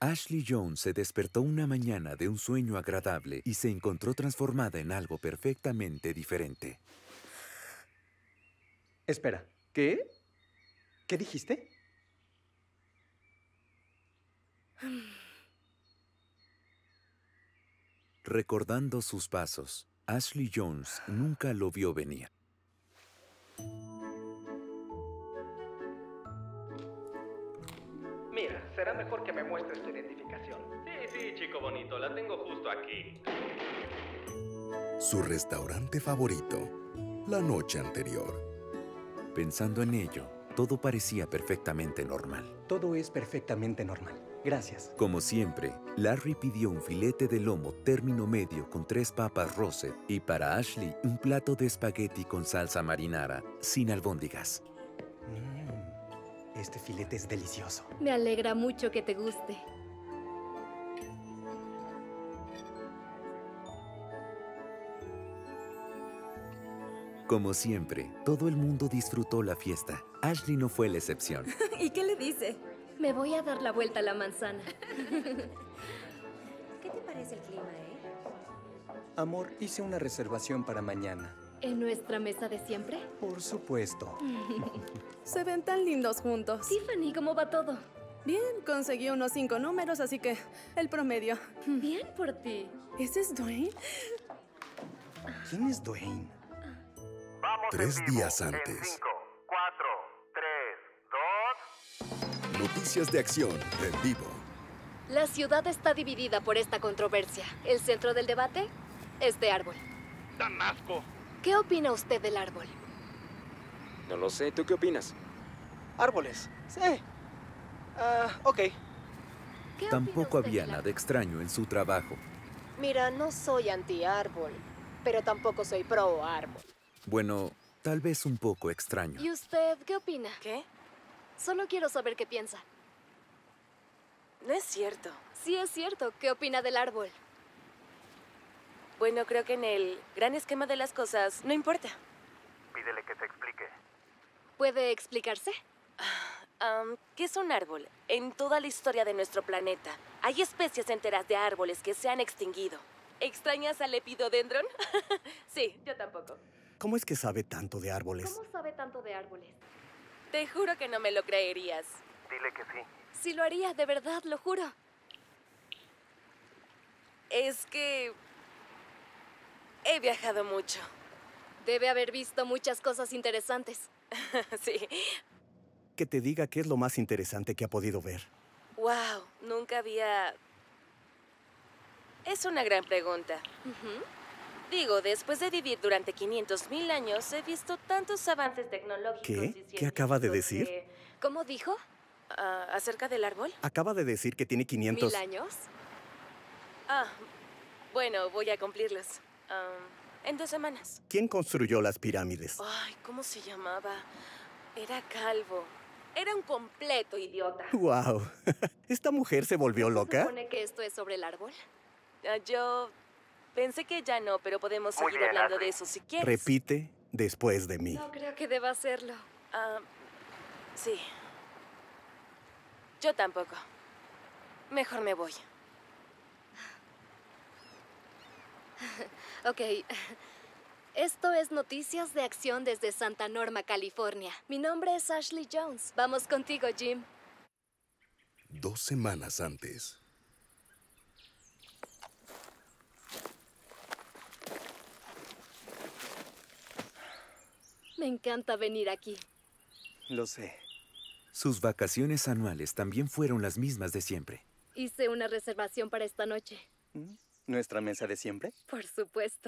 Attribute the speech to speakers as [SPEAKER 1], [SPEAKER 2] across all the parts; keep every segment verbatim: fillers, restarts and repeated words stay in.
[SPEAKER 1] Ashley Jones se despertó una mañana de un sueño agradable y se encontró transformada en algo perfectamente diferente.
[SPEAKER 2] Espera, ¿qué? ¿Qué dijiste?
[SPEAKER 1] Recordando sus pasos, Ashley Jones nunca lo vio venir.
[SPEAKER 3] Mira, será mejor que me muestres tu identificación.
[SPEAKER 4] Sí, sí, chico bonito, la tengo justo aquí.
[SPEAKER 5] Su restaurante favorito, la noche anterior.
[SPEAKER 1] Pensando en ello, todo parecía perfectamente normal.
[SPEAKER 2] Todo es perfectamente normal. Gracias.
[SPEAKER 1] Como siempre, Larry pidió un filete de lomo término medio con tres papas Rosset y para Ashley un plato de espagueti con salsa marinara, sin albóndigas.
[SPEAKER 2] Mm, este filete es delicioso.
[SPEAKER 6] Me alegra mucho que te guste.
[SPEAKER 1] Como siempre, todo el mundo disfrutó la fiesta. Ashley no fue la excepción.
[SPEAKER 6] ¿Y qué le dice? Me voy a dar la vuelta a la manzana.
[SPEAKER 7] ¿Qué te parece el clima, eh?
[SPEAKER 2] Amor, hice una reservación para mañana.
[SPEAKER 6] ¿En nuestra mesa de siempre?
[SPEAKER 2] Por supuesto.
[SPEAKER 8] Se ven tan lindos juntos.
[SPEAKER 6] Tiffany, ¿cómo va todo?
[SPEAKER 8] Bien, conseguí unos cinco números, así que el promedio.
[SPEAKER 6] Bien por ti.
[SPEAKER 8] ¿Ese es Dwayne?
[SPEAKER 2] ¿Quién es Dwayne?
[SPEAKER 5] Vamos Tres días antes.
[SPEAKER 4] cinco, cuatro, tres, dos...
[SPEAKER 5] Noticias de acción en vivo.
[SPEAKER 6] La ciudad está dividida por esta controversia. El centro del debate, este árbol.
[SPEAKER 4] ¡Tan asco!
[SPEAKER 6] ¿Qué opina usted del árbol?
[SPEAKER 9] No lo sé, ¿tú qué opinas?
[SPEAKER 3] Árboles. Sí. Ah, ok.
[SPEAKER 6] ¿Qué
[SPEAKER 1] Tampoco
[SPEAKER 6] opina usted
[SPEAKER 1] había
[SPEAKER 6] del
[SPEAKER 1] nada
[SPEAKER 6] árbol?
[SPEAKER 1] extraño en su trabajo.
[SPEAKER 7] Mira, no soy anti-árbol, pero tampoco soy pro-árbol.
[SPEAKER 1] Bueno, tal vez un poco extraño.
[SPEAKER 6] ¿Y usted qué opina?
[SPEAKER 7] ¿Qué?
[SPEAKER 6] Solo quiero saber qué piensa.
[SPEAKER 7] No es cierto.
[SPEAKER 6] Sí, es cierto. ¿Qué opina del árbol?
[SPEAKER 7] Bueno, creo que en el gran esquema de las cosas no importa.
[SPEAKER 4] Pídele que se explique.
[SPEAKER 6] ¿Puede explicarse?
[SPEAKER 7] Um, ¿Qué es un árbol? En toda la historia de nuestro planeta, hay especies enteras de árboles que se han extinguido. ¿Extrañas al lepidodendron? Sí, yo tampoco.
[SPEAKER 10] ¿Cómo es que sabe tanto de árboles?
[SPEAKER 6] ¿Cómo sabe tanto de árboles?
[SPEAKER 7] Te juro que no me lo creerías.
[SPEAKER 4] Dile que sí.
[SPEAKER 6] Sí lo haría, de verdad, lo juro.
[SPEAKER 7] Es que... he viajado mucho.
[SPEAKER 6] Debe haber visto muchas cosas interesantes.
[SPEAKER 7] Sí.
[SPEAKER 10] Que te diga qué es lo más interesante que ha podido ver.
[SPEAKER 7] Wow, nunca había... Es una gran pregunta.
[SPEAKER 6] Ujú.
[SPEAKER 7] Digo, después de vivir durante quinientos mil años, he visto tantos avances tecnológicos y
[SPEAKER 10] ¿Qué?
[SPEAKER 7] científicos
[SPEAKER 10] ¿Qué acaba de decir?
[SPEAKER 7] que-
[SPEAKER 6] ¿Cómo dijo?
[SPEAKER 7] Ah, ¿acerca del árbol?
[SPEAKER 10] Acaba de decir que tiene quinientos...
[SPEAKER 6] ¿Mil años?
[SPEAKER 7] Ah, bueno, voy a cumplirlos. Ah, en dos semanas.
[SPEAKER 10] ¿Quién construyó las pirámides?
[SPEAKER 7] Ay, ¿cómo se llamaba? Era calvo. Era un completo idiota.
[SPEAKER 10] ¡Wow! ¿Esta mujer se volvió
[SPEAKER 6] ¿Se
[SPEAKER 10] loca?
[SPEAKER 6] supone que esto es sobre el árbol?
[SPEAKER 7] Ah, yo pensé que ya no, pero podemos
[SPEAKER 4] Muy
[SPEAKER 7] seguir
[SPEAKER 4] bien,
[SPEAKER 7] hablando
[SPEAKER 4] Ashley.
[SPEAKER 7] de eso si quieres.
[SPEAKER 10] Repite después de mí.
[SPEAKER 6] No creo que deba hacerlo.
[SPEAKER 7] Ah, sí. Yo tampoco. Mejor me voy.
[SPEAKER 6] Ok. Esto es Noticias de Acción desde Santa Norma, California. Mi nombre es Ashley Jones. Vamos contigo, Jim.
[SPEAKER 5] Dos semanas antes.
[SPEAKER 6] Me encanta venir aquí.
[SPEAKER 2] Lo sé.
[SPEAKER 1] Sus vacaciones anuales también fueron las mismas de siempre.
[SPEAKER 6] Hice una reservación para esta noche.
[SPEAKER 2] ¿Mm? ¿Nuestra mesa de siempre?
[SPEAKER 6] Por supuesto.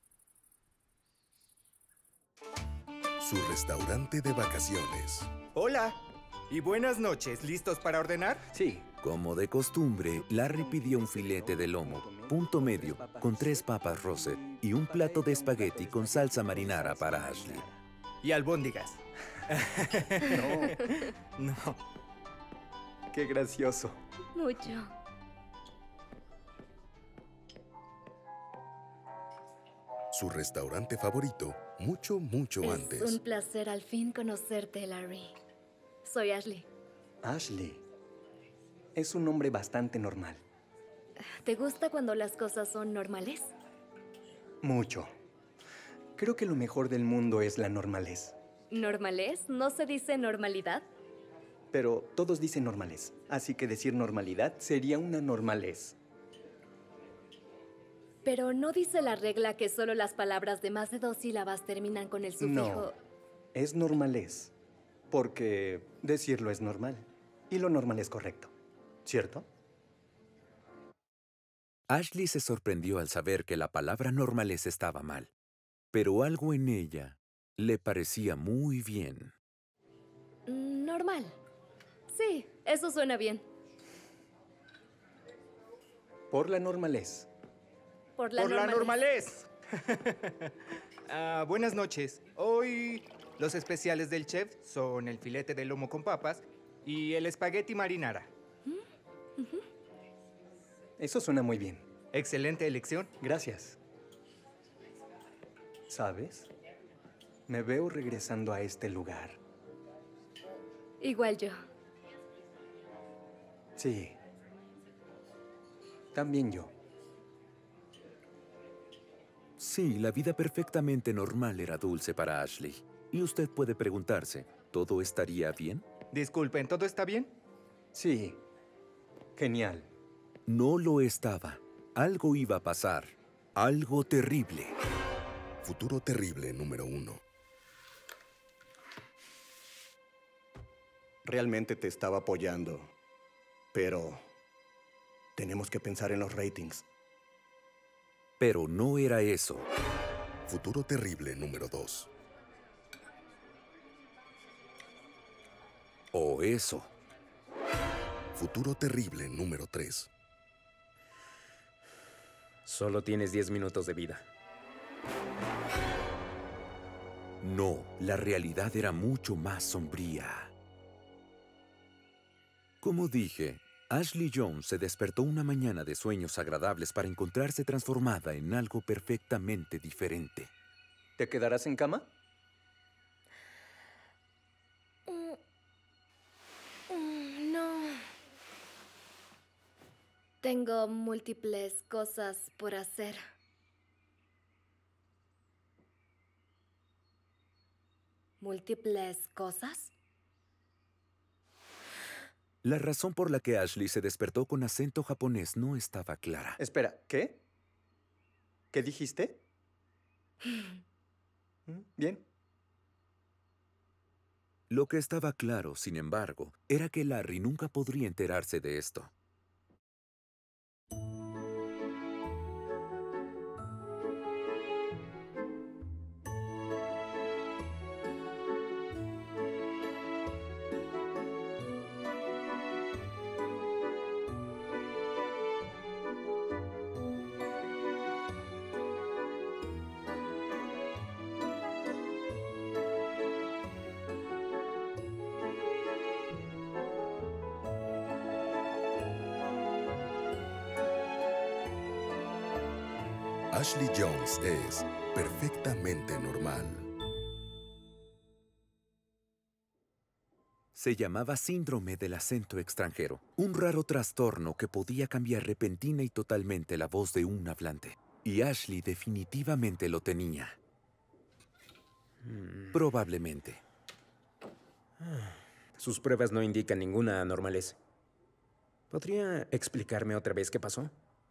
[SPEAKER 5] Su restaurante de vacaciones.
[SPEAKER 11] Hola y buenas noches. ¿Listos para ordenar?
[SPEAKER 2] Sí.
[SPEAKER 1] Como de costumbre, Larry pidió un filete de lomo, punto medio, con tres papas Rosset y un plato de espagueti con salsa marinara para Ashley.
[SPEAKER 11] Y albóndigas.
[SPEAKER 2] No.
[SPEAKER 11] No.
[SPEAKER 2] Qué gracioso.
[SPEAKER 6] Mucho.
[SPEAKER 5] Su restaurante favorito, mucho, mucho
[SPEAKER 6] Es
[SPEAKER 5] antes.
[SPEAKER 6] un placer al fin conocerte, Larry. Soy Ashley.
[SPEAKER 2] Ashley. es un hombre bastante normal.
[SPEAKER 6] ¿Te gusta cuando las cosas son normales?
[SPEAKER 2] Mucho. Creo que lo mejor del mundo es la normalez.
[SPEAKER 6] ¿Normales? ¿No se dice normalidad?
[SPEAKER 2] Pero todos dicen normales, así que decir normalidad sería una normalez.
[SPEAKER 6] Pero ¿no dice la regla que solo las palabras de más de dos sílabas terminan con el sufijo?
[SPEAKER 2] No, es normalez, porque decirlo es normal, y lo normal es correcto, ¿cierto?
[SPEAKER 1] Ashley se sorprendió al saber que la palabra normalez estaba mal, pero algo en ella le parecía muy bien.
[SPEAKER 6] Normal. Sí, eso suena bien.
[SPEAKER 2] Por la normalez.
[SPEAKER 6] Por la
[SPEAKER 11] Por la
[SPEAKER 6] normalez.
[SPEAKER 11] normalez. Ah, buenas noches. Hoy los especiales del chef son el filete de lomo con papas y el espagueti marinara.
[SPEAKER 2] Eso suena muy bien.
[SPEAKER 11] Excelente elección.
[SPEAKER 2] Gracias. ¿Sabes? Me veo regresando a este lugar.
[SPEAKER 6] Igual yo.
[SPEAKER 2] Sí. También yo.
[SPEAKER 1] Sí, la vida perfectamente normal era dulce para Ashley. Y usted puede preguntarse, ¿todo estaría bien?
[SPEAKER 11] Disculpen, ¿todo está bien?
[SPEAKER 2] Sí. Genial.
[SPEAKER 1] No lo estaba. Algo iba a pasar. Algo terrible.
[SPEAKER 5] Futuro terrible número uno.
[SPEAKER 10] Realmente te estaba apoyando, pero tenemos que pensar en los ratings.
[SPEAKER 1] Pero no era eso.
[SPEAKER 5] Futuro terrible número dos.
[SPEAKER 1] O eso.
[SPEAKER 5] Futuro terrible número tres.
[SPEAKER 9] Solo tienes diez minutos de vida.
[SPEAKER 1] No, la realidad era mucho más sombría. Como dije, Ashley Jones se despertó una mañana de sueños agradables para encontrarse transformada en algo perfectamente diferente.
[SPEAKER 2] ¿Te quedarás en cama?
[SPEAKER 6] No. Tengo múltiples cosas por hacer. ¿Múltiples cosas?
[SPEAKER 1] La razón por la que Ashley se despertó con acento japonés no estaba clara.
[SPEAKER 2] Espera, ¿qué? ¿Qué dijiste? Bien.
[SPEAKER 1] Lo que estaba claro, sin embargo, era que Larry nunca podría enterarse de esto.
[SPEAKER 5] Ashley Jones es perfectamente normal.
[SPEAKER 1] Se llamaba síndrome del acento extranjero, un raro trastorno que podía cambiar repentina y totalmente la voz de un hablante. Y Ashley definitivamente lo tenía.
[SPEAKER 9] Hmm.
[SPEAKER 1] Probablemente.
[SPEAKER 9] Sus pruebas no indican ninguna anormalez. ¿Podría explicarme otra vez qué pasó?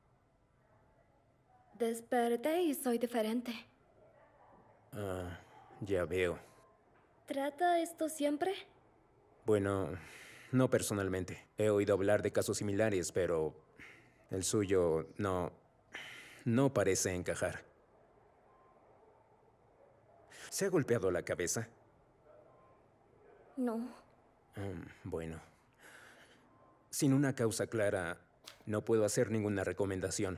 [SPEAKER 6] Desperté y soy diferente.
[SPEAKER 9] Ah, ya veo.
[SPEAKER 6] ¿Trata esto siempre?
[SPEAKER 9] Bueno, no personalmente. He oído hablar de casos similares, pero el suyo no... no parece encajar. ¿Se ha golpeado la cabeza?
[SPEAKER 6] No.
[SPEAKER 9] Um, bueno. Sin una causa clara, no puedo hacer ninguna recomendación.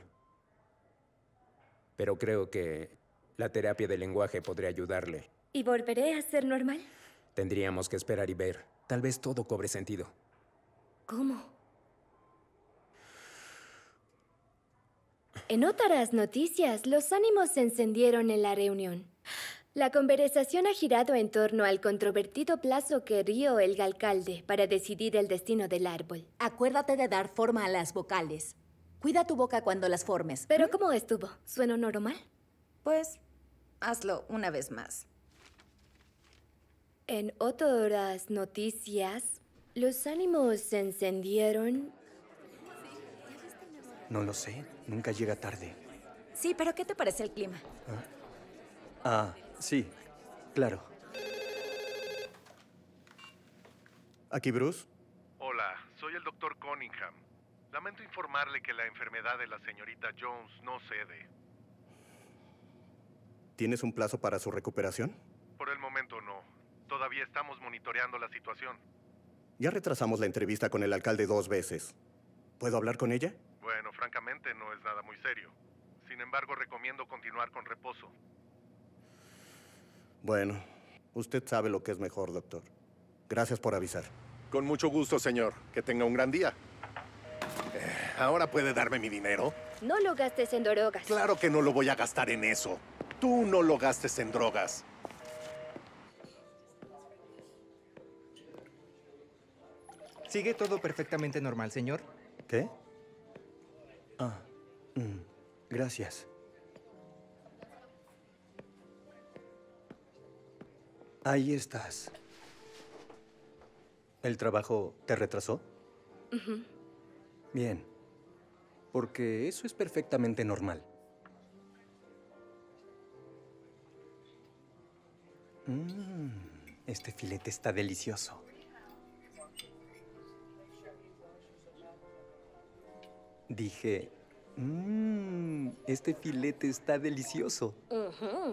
[SPEAKER 9] Pero creo que la terapia del lenguaje podría ayudarle.
[SPEAKER 6] ¿Y volveré a ser normal?
[SPEAKER 9] Tendríamos que esperar y ver. Tal vez todo cobre sentido.
[SPEAKER 6] ¿Cómo? En otras noticias, los ánimos se encendieron en la reunión. La conversación ha girado en torno al controvertido plazo que dio el alcalde para decidir el destino del árbol.
[SPEAKER 12] Acuérdate de dar forma a las vocales. Cuida tu boca cuando las formes.
[SPEAKER 6] ¿Pero cómo estuvo? ¿Suena normal?
[SPEAKER 12] Pues, hazlo una vez más.
[SPEAKER 6] En otras noticias, los ánimos se encendieron.
[SPEAKER 2] No lo sé. Nunca llega tarde.
[SPEAKER 12] Sí, pero ¿qué te parece el clima?
[SPEAKER 2] Ah, sí. Claro.
[SPEAKER 10] ¿Aquí Bruce?
[SPEAKER 4] Hola, soy el doctor Cunningham. Lamento informarle que la enfermedad de la señorita Jones no cede.
[SPEAKER 10] ¿Tienes un plazo para su recuperación?
[SPEAKER 4] Por el momento no. Todavía estamos monitoreando la situación.
[SPEAKER 10] Ya retrasamos la entrevista con el alcalde dos veces. ¿Puedo hablar con ella?
[SPEAKER 4] Bueno, francamente no es nada muy serio. Sin embargo, recomiendo continuar con reposo.
[SPEAKER 10] Bueno, usted sabe lo que es mejor, doctor. Gracias por avisar.
[SPEAKER 13] Con mucho gusto, señor. Que tenga un gran día. Eh, ¿Ahora puede darme mi dinero?
[SPEAKER 6] No lo gastes en drogas.
[SPEAKER 13] Claro que no lo voy a gastar en eso. Tú no lo gastes en drogas.
[SPEAKER 11] Sigue todo perfectamente normal, señor.
[SPEAKER 2] ¿Qué? Ah, mm, gracias. Ahí estás. ¿El trabajo te retrasó?
[SPEAKER 6] Ujú.
[SPEAKER 2] Bien. Porque eso es perfectamente normal. Mmm, este filete está delicioso. Dije, mmm, este filete está delicioso.
[SPEAKER 6] Ujú.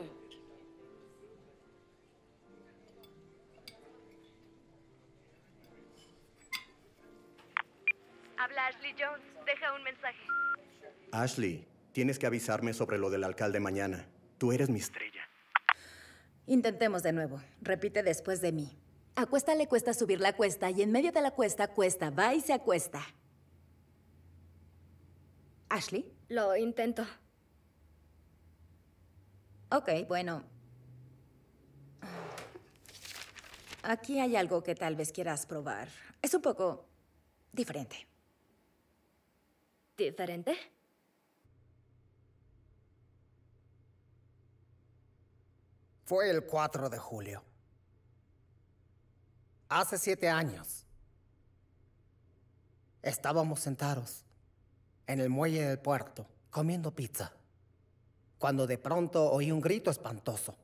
[SPEAKER 14] Habla Ashley Jones. Deja un mensaje.
[SPEAKER 10] Ashley, tienes que avisarme sobre lo del alcalde mañana. Tú eres mi estrella.
[SPEAKER 12] Intentemos de nuevo. Repite después de mí. A cuesta le cuesta subir la cuesta y en medio de la cuesta cuesta, va y se acuesta. ¿Ashley?
[SPEAKER 6] Lo intento.
[SPEAKER 12] Ok, bueno. Aquí hay algo que tal vez quieras probar. Es un poco diferente.
[SPEAKER 6] ¿Diferente?
[SPEAKER 15] Fue el cuatro de julio. Hace siete años. Estábamos sentados en el muelle del puerto, comiendo pizza, cuando de pronto oí un grito espantoso.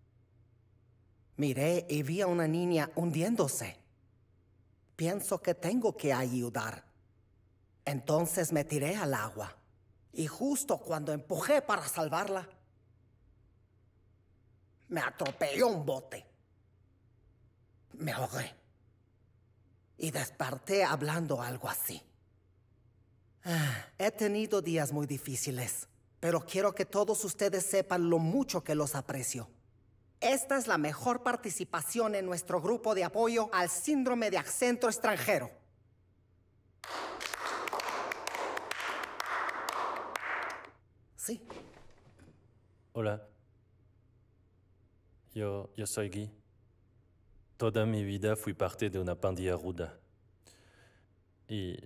[SPEAKER 15] Miré y vi a una niña hundiéndose. Pienso que tengo que ayudar. Entonces me tiré al agua. Y justo cuando empujé para salvarla, me atropelló un bote. Me ahogué. Y desperté hablando algo así. He tenido días muy difíciles, pero quiero que todos ustedes sepan lo mucho que los aprecio. Esta es la mejor participación en nuestro grupo de apoyo al síndrome de acento extranjero. Sí.
[SPEAKER 16] Hola. Yo, yo soy Guy. Toda mi vida fui parte de una pandilla ruda. Y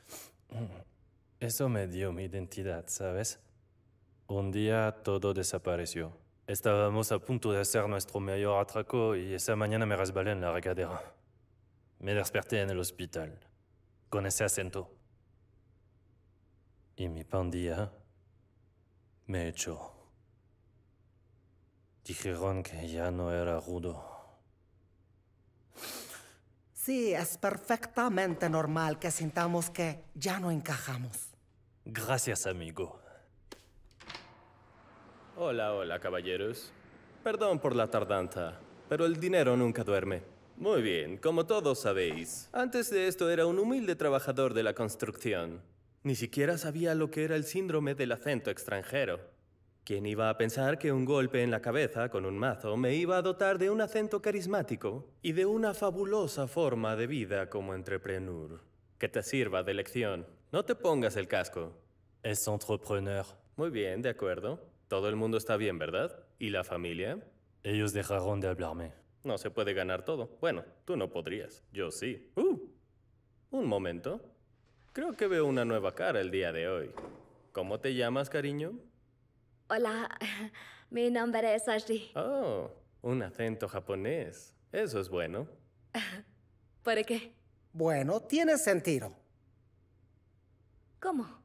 [SPEAKER 16] eso me dio mi identidad, ¿sabes? Un día todo desapareció. Estábamos a punto de hacer nuestro mayor atraco y esa mañana me resbalé en la regadera. Me desperté en el hospital, con ese acento. Y mi pandilla me echó. Dijeron que ya no era rudo.
[SPEAKER 15] Sí, es perfectamente normal que sintamos que ya no encajamos.
[SPEAKER 16] Gracias, amigo.
[SPEAKER 9] Hola, hola, caballeros. Perdón por la tardanza, pero el dinero nunca duerme. Muy bien, como todos sabéis, antes de esto era un humilde trabajador de la construcción. Ni siquiera sabía lo que era el síndrome del acento extranjero. ¿Quién iba a pensar que un golpe en la cabeza con un mazo me iba a dotar de un acento carismático y de una fabulosa forma de vida como entrepreneur? Que te sirva de lección. No te pongas el casco.
[SPEAKER 16] Es entrepreneur.
[SPEAKER 9] Muy bien, de acuerdo. Todo el mundo está bien, ¿verdad? ¿Y la familia?
[SPEAKER 16] Ellos dejaron de hablarme.
[SPEAKER 9] No se puede ganar todo. Bueno, tú no podrías. Yo sí. Uh, un momento. Creo que veo una nueva cara el día de hoy. ¿Cómo te llamas, cariño?
[SPEAKER 6] Hola, mi nombre es Ashley.
[SPEAKER 9] Oh, un acento japonés. Eso es bueno.
[SPEAKER 6] ¿Por qué?
[SPEAKER 15] Bueno, tiene sentido.
[SPEAKER 6] ¿Cómo?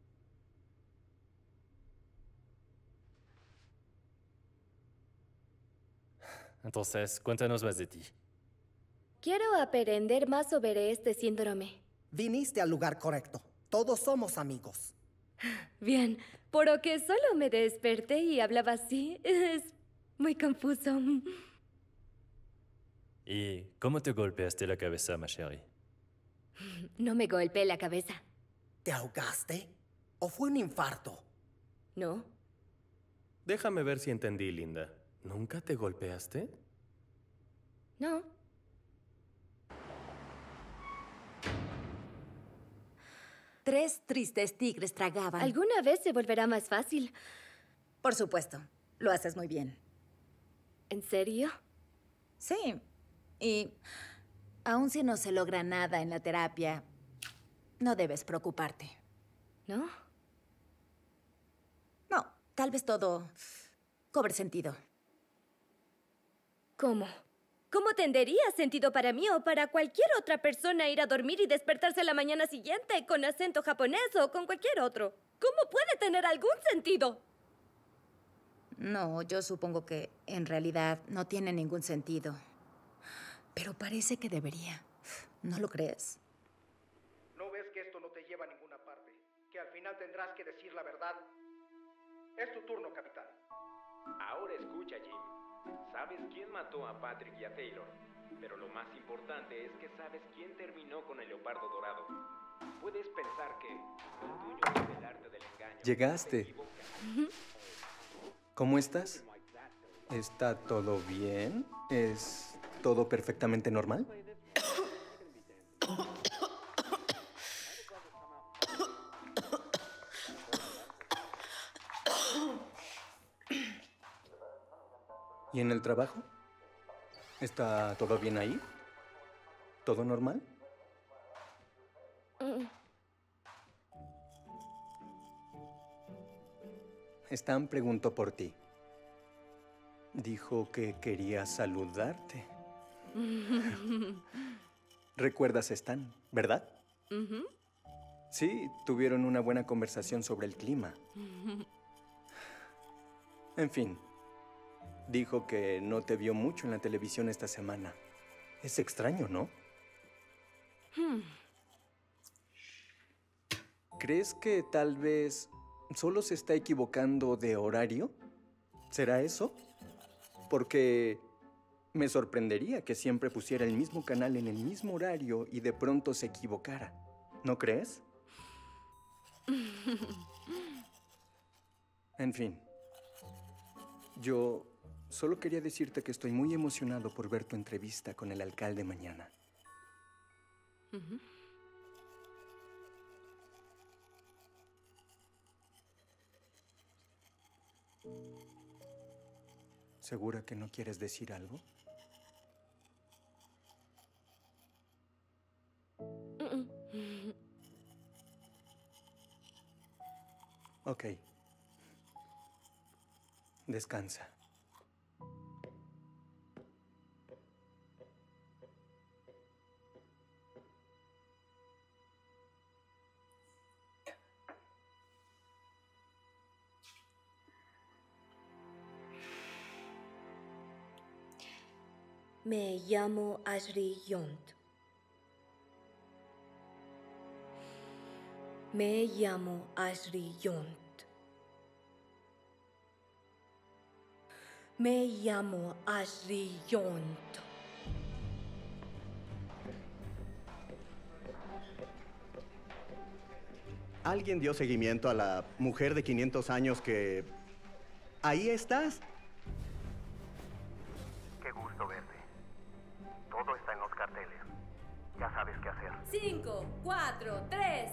[SPEAKER 16] Entonces, cuéntanos más de ti.
[SPEAKER 6] Quiero aprender más sobre este síndrome.
[SPEAKER 15] Viniste al lugar correcto. Todos somos amigos.
[SPEAKER 6] Bien, por lo que solo me desperté y hablaba así. Es muy confuso.
[SPEAKER 16] ¿Y cómo te golpeaste la cabeza, ma chérie?
[SPEAKER 6] No me golpeé la cabeza.
[SPEAKER 15] ¿Te ahogaste? ¿O fue un infarto?
[SPEAKER 6] No.
[SPEAKER 9] Déjame ver si entendí, Linda. ¿Nunca te golpeaste?
[SPEAKER 6] No.
[SPEAKER 12] Tres tristes tigres tragaban.
[SPEAKER 6] ¿Alguna vez se volverá más fácil?
[SPEAKER 12] Por supuesto. Lo haces muy bien.
[SPEAKER 6] ¿En serio?
[SPEAKER 12] Sí. Y aun si no se logra nada en la terapia, no debes preocuparte.
[SPEAKER 6] ¿No?
[SPEAKER 12] No, tal vez todo cobre sentido.
[SPEAKER 6] ¿Cómo? ¿Cómo tendría sentido para mí o para cualquier otra persona ir a dormir y despertarse la mañana siguiente con acento japonés o con cualquier otro? ¿Cómo puede tener algún sentido?
[SPEAKER 12] No, yo supongo que en realidad no tiene ningún sentido. Pero parece que debería. ¿No lo crees?
[SPEAKER 3] ¿No ves que esto no te lleva a ninguna parte? Que al final tendrás que decir la verdad. Es tu turno, capitán.
[SPEAKER 17] Ahora escucha, Jim. Sabes quién mató a Patrick y a Taylor, pero lo más importante es que sabes quién terminó con el leopardo dorado. Puedes pensar que el tuyo es el arte del engaño.
[SPEAKER 2] Llegaste. ¿Cómo estás? ¿Está todo bien? ¿Es todo perfectamente normal? ¿Y en el trabajo? ¿Está todo bien ahí? ¿Todo normal?
[SPEAKER 6] Mm.
[SPEAKER 2] Stan preguntó por ti. Dijo que quería saludarte. ¿Recuerdas a Stan, verdad?
[SPEAKER 6] Uh-huh.
[SPEAKER 2] Sí, tuvieron una buena conversación sobre el clima. En fin, dijo que no te vio mucho en la televisión esta semana. Es extraño, ¿no?
[SPEAKER 6] Hmm.
[SPEAKER 2] ¿Crees que tal vez solo se está equivocando de horario? ¿Será eso? Porque me sorprendería que siempre pusiera el mismo canal en el mismo horario y de pronto se equivocara. ¿No crees? En fin, yo solo quería decirte que estoy muy emocionado por ver tu entrevista con el alcalde mañana.
[SPEAKER 6] Uh-huh.
[SPEAKER 2] ¿Segura que no quieres decir algo?
[SPEAKER 6] Uh-uh.
[SPEAKER 2] Ok. Descansa.
[SPEAKER 6] Me llamo Ashley Young. Me llamo Ashley Young. Me llamo Ashley Young.
[SPEAKER 10] Alguien dio seguimiento a la mujer de quinientos años que... ¿Ahí estás?
[SPEAKER 17] Qué gusto verte. Todo está en los carteles. Ya sabes qué hacer.
[SPEAKER 6] Cinco, cuatro, tres.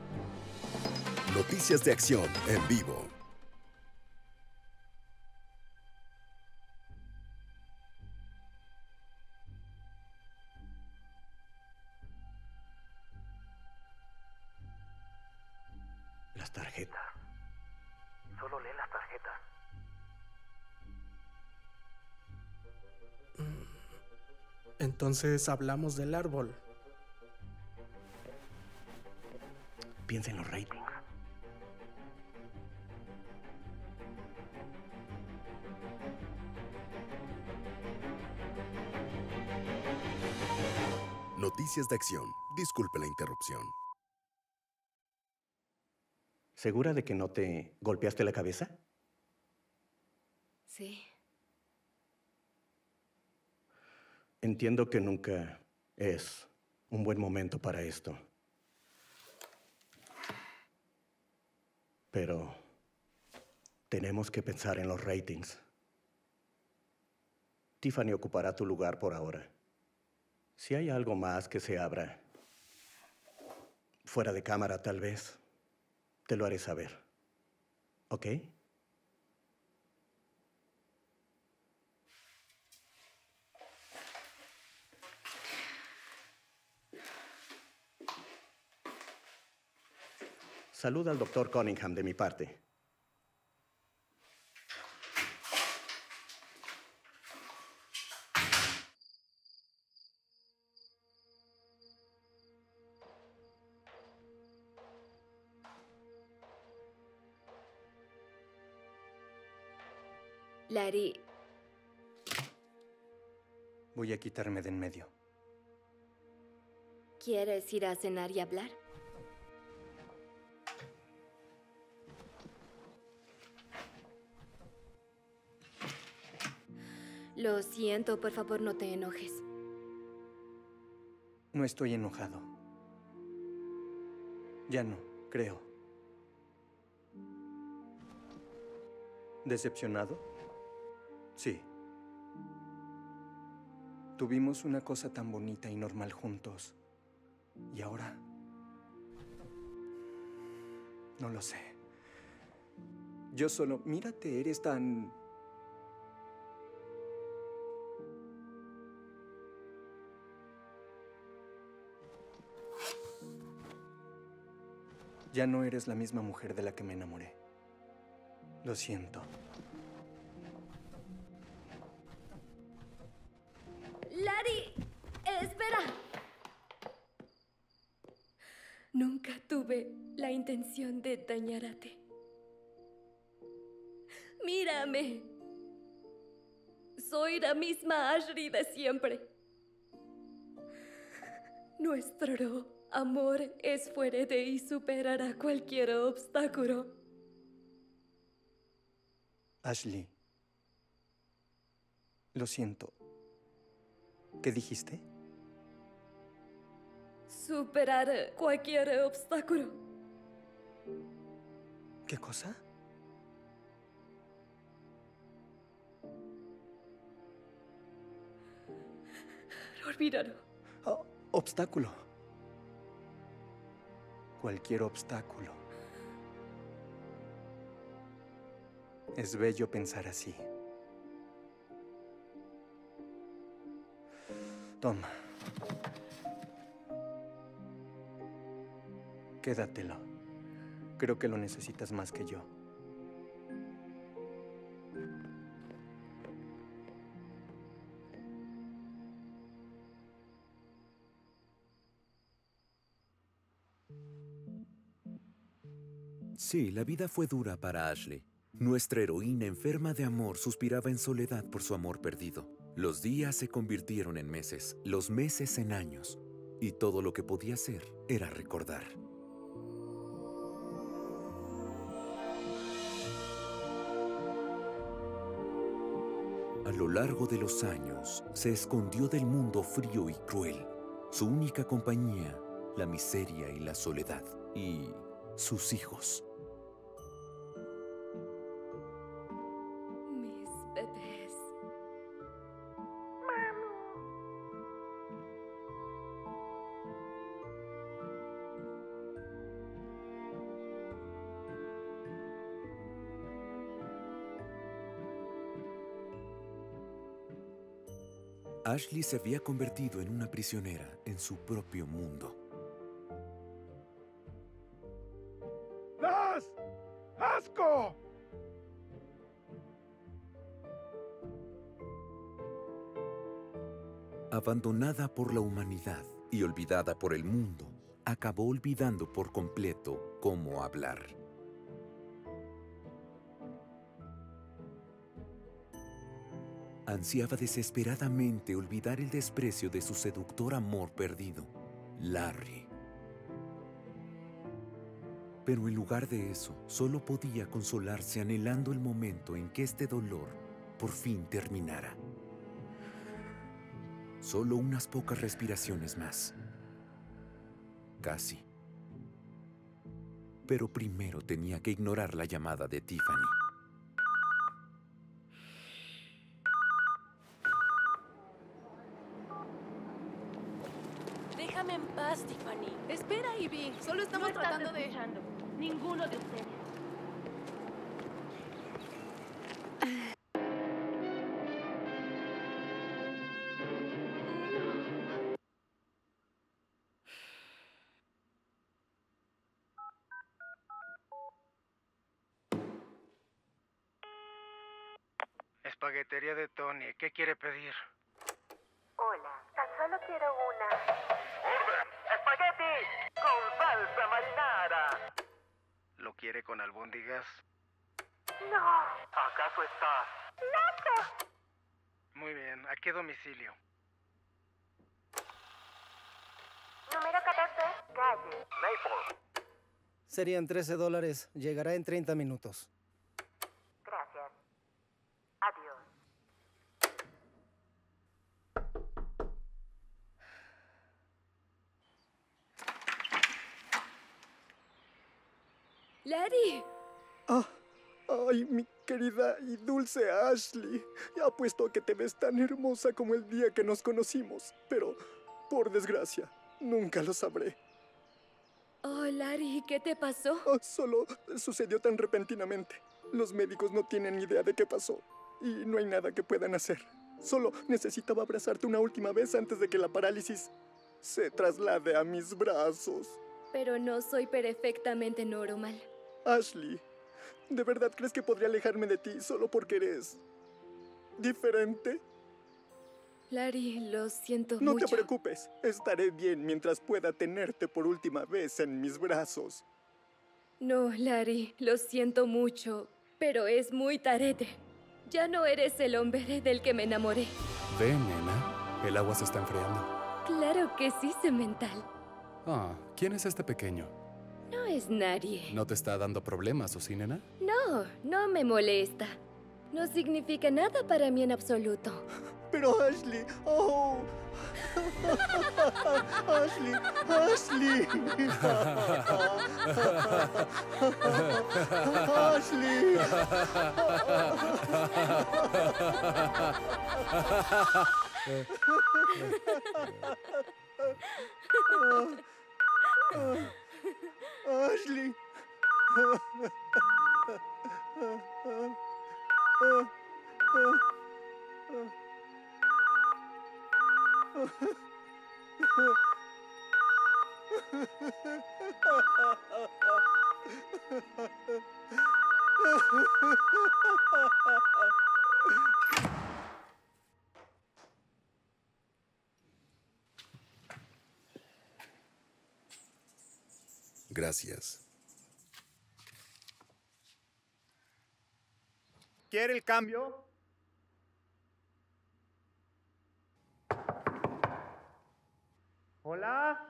[SPEAKER 5] Noticias de acción en vivo.
[SPEAKER 10] las tarjetas.
[SPEAKER 3] Solo lee las tarjetas.
[SPEAKER 18] Entonces hablamos del árbol.
[SPEAKER 10] Piensa en los ratings.
[SPEAKER 5] Noticias de acción. Disculpe la interrupción.
[SPEAKER 10] ¿Segura de que no te golpeaste la cabeza?
[SPEAKER 12] Sí.
[SPEAKER 10] Entiendo que nunca es un buen momento para esto. Pero tenemos que pensar en los ratings. Tiffany ocupará tu lugar por ahora. Si hay algo más que se abra, fuera de cámara tal vez, te lo haré saber. ¿Ok? Saluda al doctor Cunningham de mi parte.
[SPEAKER 6] Larry,
[SPEAKER 2] Voy a quitarme de en medio.
[SPEAKER 6] ¿quieres ir a cenar y hablar? Lo siento, por favor, no te enojes.
[SPEAKER 2] No estoy enojado. Ya no, creo. ¿Decepcionado? Sí. Tuvimos una cosa tan bonita y normal juntos. ¿Y ahora? No lo sé. Yo solo... Mírate, eres tan... Ya no eres la misma mujer de la que me enamoré. Lo siento.
[SPEAKER 6] ¡Larry! ¡Espera! Nunca tuve la intención de dañarte. Mírame. Soy la misma Ashley de siempre. Nuestro amor es fuerte y superará cualquier obstáculo.
[SPEAKER 2] Ashley. Lo siento. ¿Qué dijiste?
[SPEAKER 6] Superar cualquier obstáculo.
[SPEAKER 2] ¿Qué cosa?
[SPEAKER 6] Olvídalo.
[SPEAKER 2] Oh, obstáculo. Cualquier obstáculo. Es bello pensar así. Toma. Quédatelo. Creo que lo necesitas más que yo.
[SPEAKER 1] Sí, la vida fue dura para Ashley. Nuestra heroína enferma de amor suspiraba en soledad por su amor perdido. Los días se convirtieron en meses, los meses en años, y todo lo que podía hacer era recordar. A lo largo de los años, se escondió del mundo frío y cruel. Su única compañía, la miseria y la soledad. Y sus hijos.
[SPEAKER 6] Mis bebés.
[SPEAKER 1] Ashley se había convertido en una prisionera en su propio mundo.
[SPEAKER 3] ¡Las! ¡No!
[SPEAKER 1] Abandonada por la humanidad y olvidada por el mundo, acabó olvidando por completo cómo hablar. Ansiaba desesperadamente olvidar el desprecio de su seductor amor perdido, Larry. Pero en lugar de eso, solo podía consolarse anhelando el momento en que este dolor por fin terminara. Solo unas pocas respiraciones más. Casi. Pero primero tenía que ignorar la llamada de Tiffany.
[SPEAKER 7] Déjame en paz, Tiffany.
[SPEAKER 8] Espera, Ivy. Solo estamos
[SPEAKER 14] No estás
[SPEAKER 8] tratando de...
[SPEAKER 14] escuchando. Ninguno de ustedes.
[SPEAKER 3] Espaguetería de Tony. ¿Qué quiere pedir?
[SPEAKER 18] Hola, tan solo quiero una.
[SPEAKER 3] ¡Orden! ¡Espagueti! ¡Con salsa marinara! ¿Lo quiere con albóndigas?
[SPEAKER 18] No.
[SPEAKER 3] ¿Acaso estás?
[SPEAKER 18] ¡Loco!
[SPEAKER 3] Muy bien. ¿A qué domicilio?
[SPEAKER 18] Número catorce, calle.
[SPEAKER 3] Naples.
[SPEAKER 19] Serían trece dólares. Llegará en treinta minutos.
[SPEAKER 18] Gracias. Adiós.
[SPEAKER 6] ¡Larry!
[SPEAKER 2] Ah, ay, mi querida y dulce Ashley. Apuesto a que te ves tan hermosa como el día que nos conocimos. Pero, por desgracia, nunca lo sabré.
[SPEAKER 6] Oh, Larry, ¿qué te pasó?
[SPEAKER 2] Oh, solo sucedió tan repentinamente. Los médicos no tienen idea de qué pasó. Y no hay nada que puedan hacer. Solo necesitaba abrazarte una última vez antes de que la parálisis se traslade a mis brazos.
[SPEAKER 6] Pero no soy perfectamente normal.
[SPEAKER 2] Ashley, ¿de verdad crees que podría alejarme de ti solo porque eres diferente?
[SPEAKER 6] Larry, lo siento
[SPEAKER 2] No
[SPEAKER 6] mucho.
[SPEAKER 2] te preocupes. Estaré bien mientras pueda tenerte por última vez en mis brazos.
[SPEAKER 6] No, Larry, lo siento mucho, pero es muy tarde. Ya no eres el hombre del que me enamoré.
[SPEAKER 20] Ven, nena. El agua se está enfriando.
[SPEAKER 6] Claro que sí, Cemental.
[SPEAKER 20] Ah, ¿quién es este pequeño?
[SPEAKER 6] No es nadie.
[SPEAKER 20] ¿No te está dando problemas, o sí, nena?
[SPEAKER 6] No, no me molesta. No significa nada para mí en absoluto.
[SPEAKER 2] Pero Ashley, oh. Ashley, Ashley. Ashley. Ashley.
[SPEAKER 5] Gracias.
[SPEAKER 3] ¿Quiere el cambio? ¿Hola?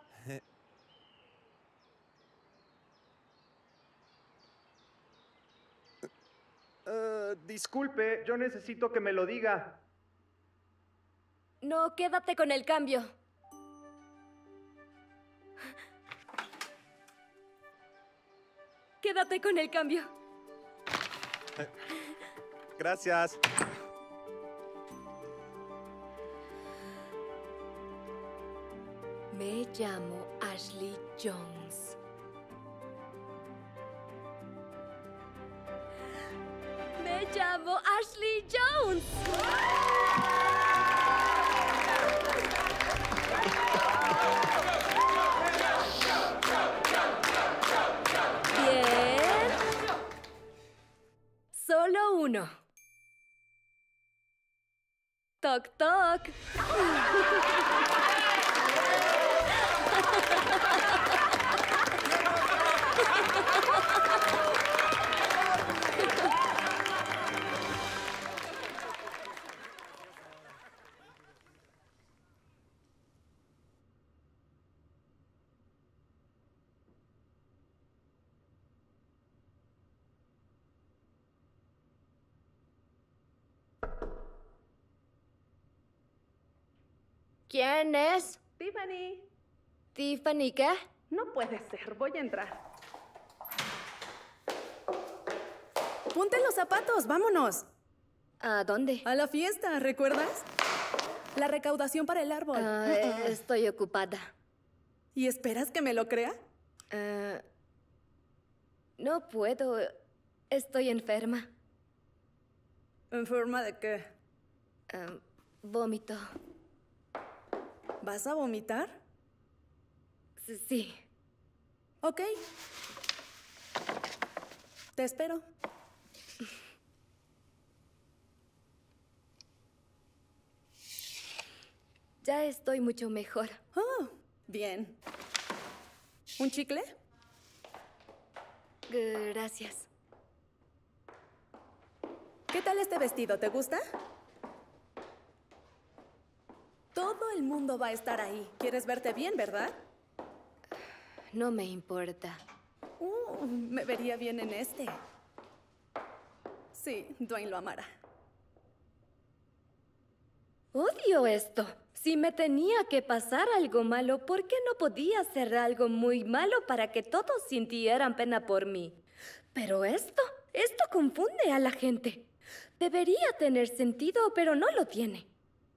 [SPEAKER 3] Uh, disculpe, yo necesito que me lo diga.
[SPEAKER 6] No, quédate con el cambio. Quédate con el cambio.
[SPEAKER 3] Gracias.
[SPEAKER 6] Me llamo Ashley Jones. Me llamo Ashley Jones. Bien. Toc, toc. ¿Quién es?
[SPEAKER 8] Tiffany.
[SPEAKER 6] ¿Tiffany qué?
[SPEAKER 8] No puede ser, voy a entrar. Ponte los zapatos, vámonos.
[SPEAKER 6] ¿A dónde?
[SPEAKER 8] A la fiesta, ¿recuerdas? La recaudación para el árbol.
[SPEAKER 6] Ah, eh, estoy ocupada.
[SPEAKER 8] ¿Y esperas que me lo crea?
[SPEAKER 6] Uh, no puedo. Estoy enferma.
[SPEAKER 8] ¿Enferma de qué?
[SPEAKER 6] Uh, vómito.
[SPEAKER 8] ¿Vas a vomitar?
[SPEAKER 6] S- sí.
[SPEAKER 8] Ok. Te espero.
[SPEAKER 6] Ya estoy mucho mejor.
[SPEAKER 8] Oh, bien. ¿Un chicle?
[SPEAKER 6] Gracias.
[SPEAKER 8] ¿Qué tal este vestido? ¿Te gusta? Todo el mundo va a estar ahí. ¿Quieres verte bien, verdad?
[SPEAKER 6] No me importa.
[SPEAKER 8] Uh, me vería bien en este. Sí, Dwayne lo amará.
[SPEAKER 6] Odio esto. Si me tenía que pasar algo malo, ¿por qué no podía hacer algo muy malo para que todos sintieran pena por mí? Pero esto, esto confunde a la gente. Debería tener sentido, pero no lo tiene.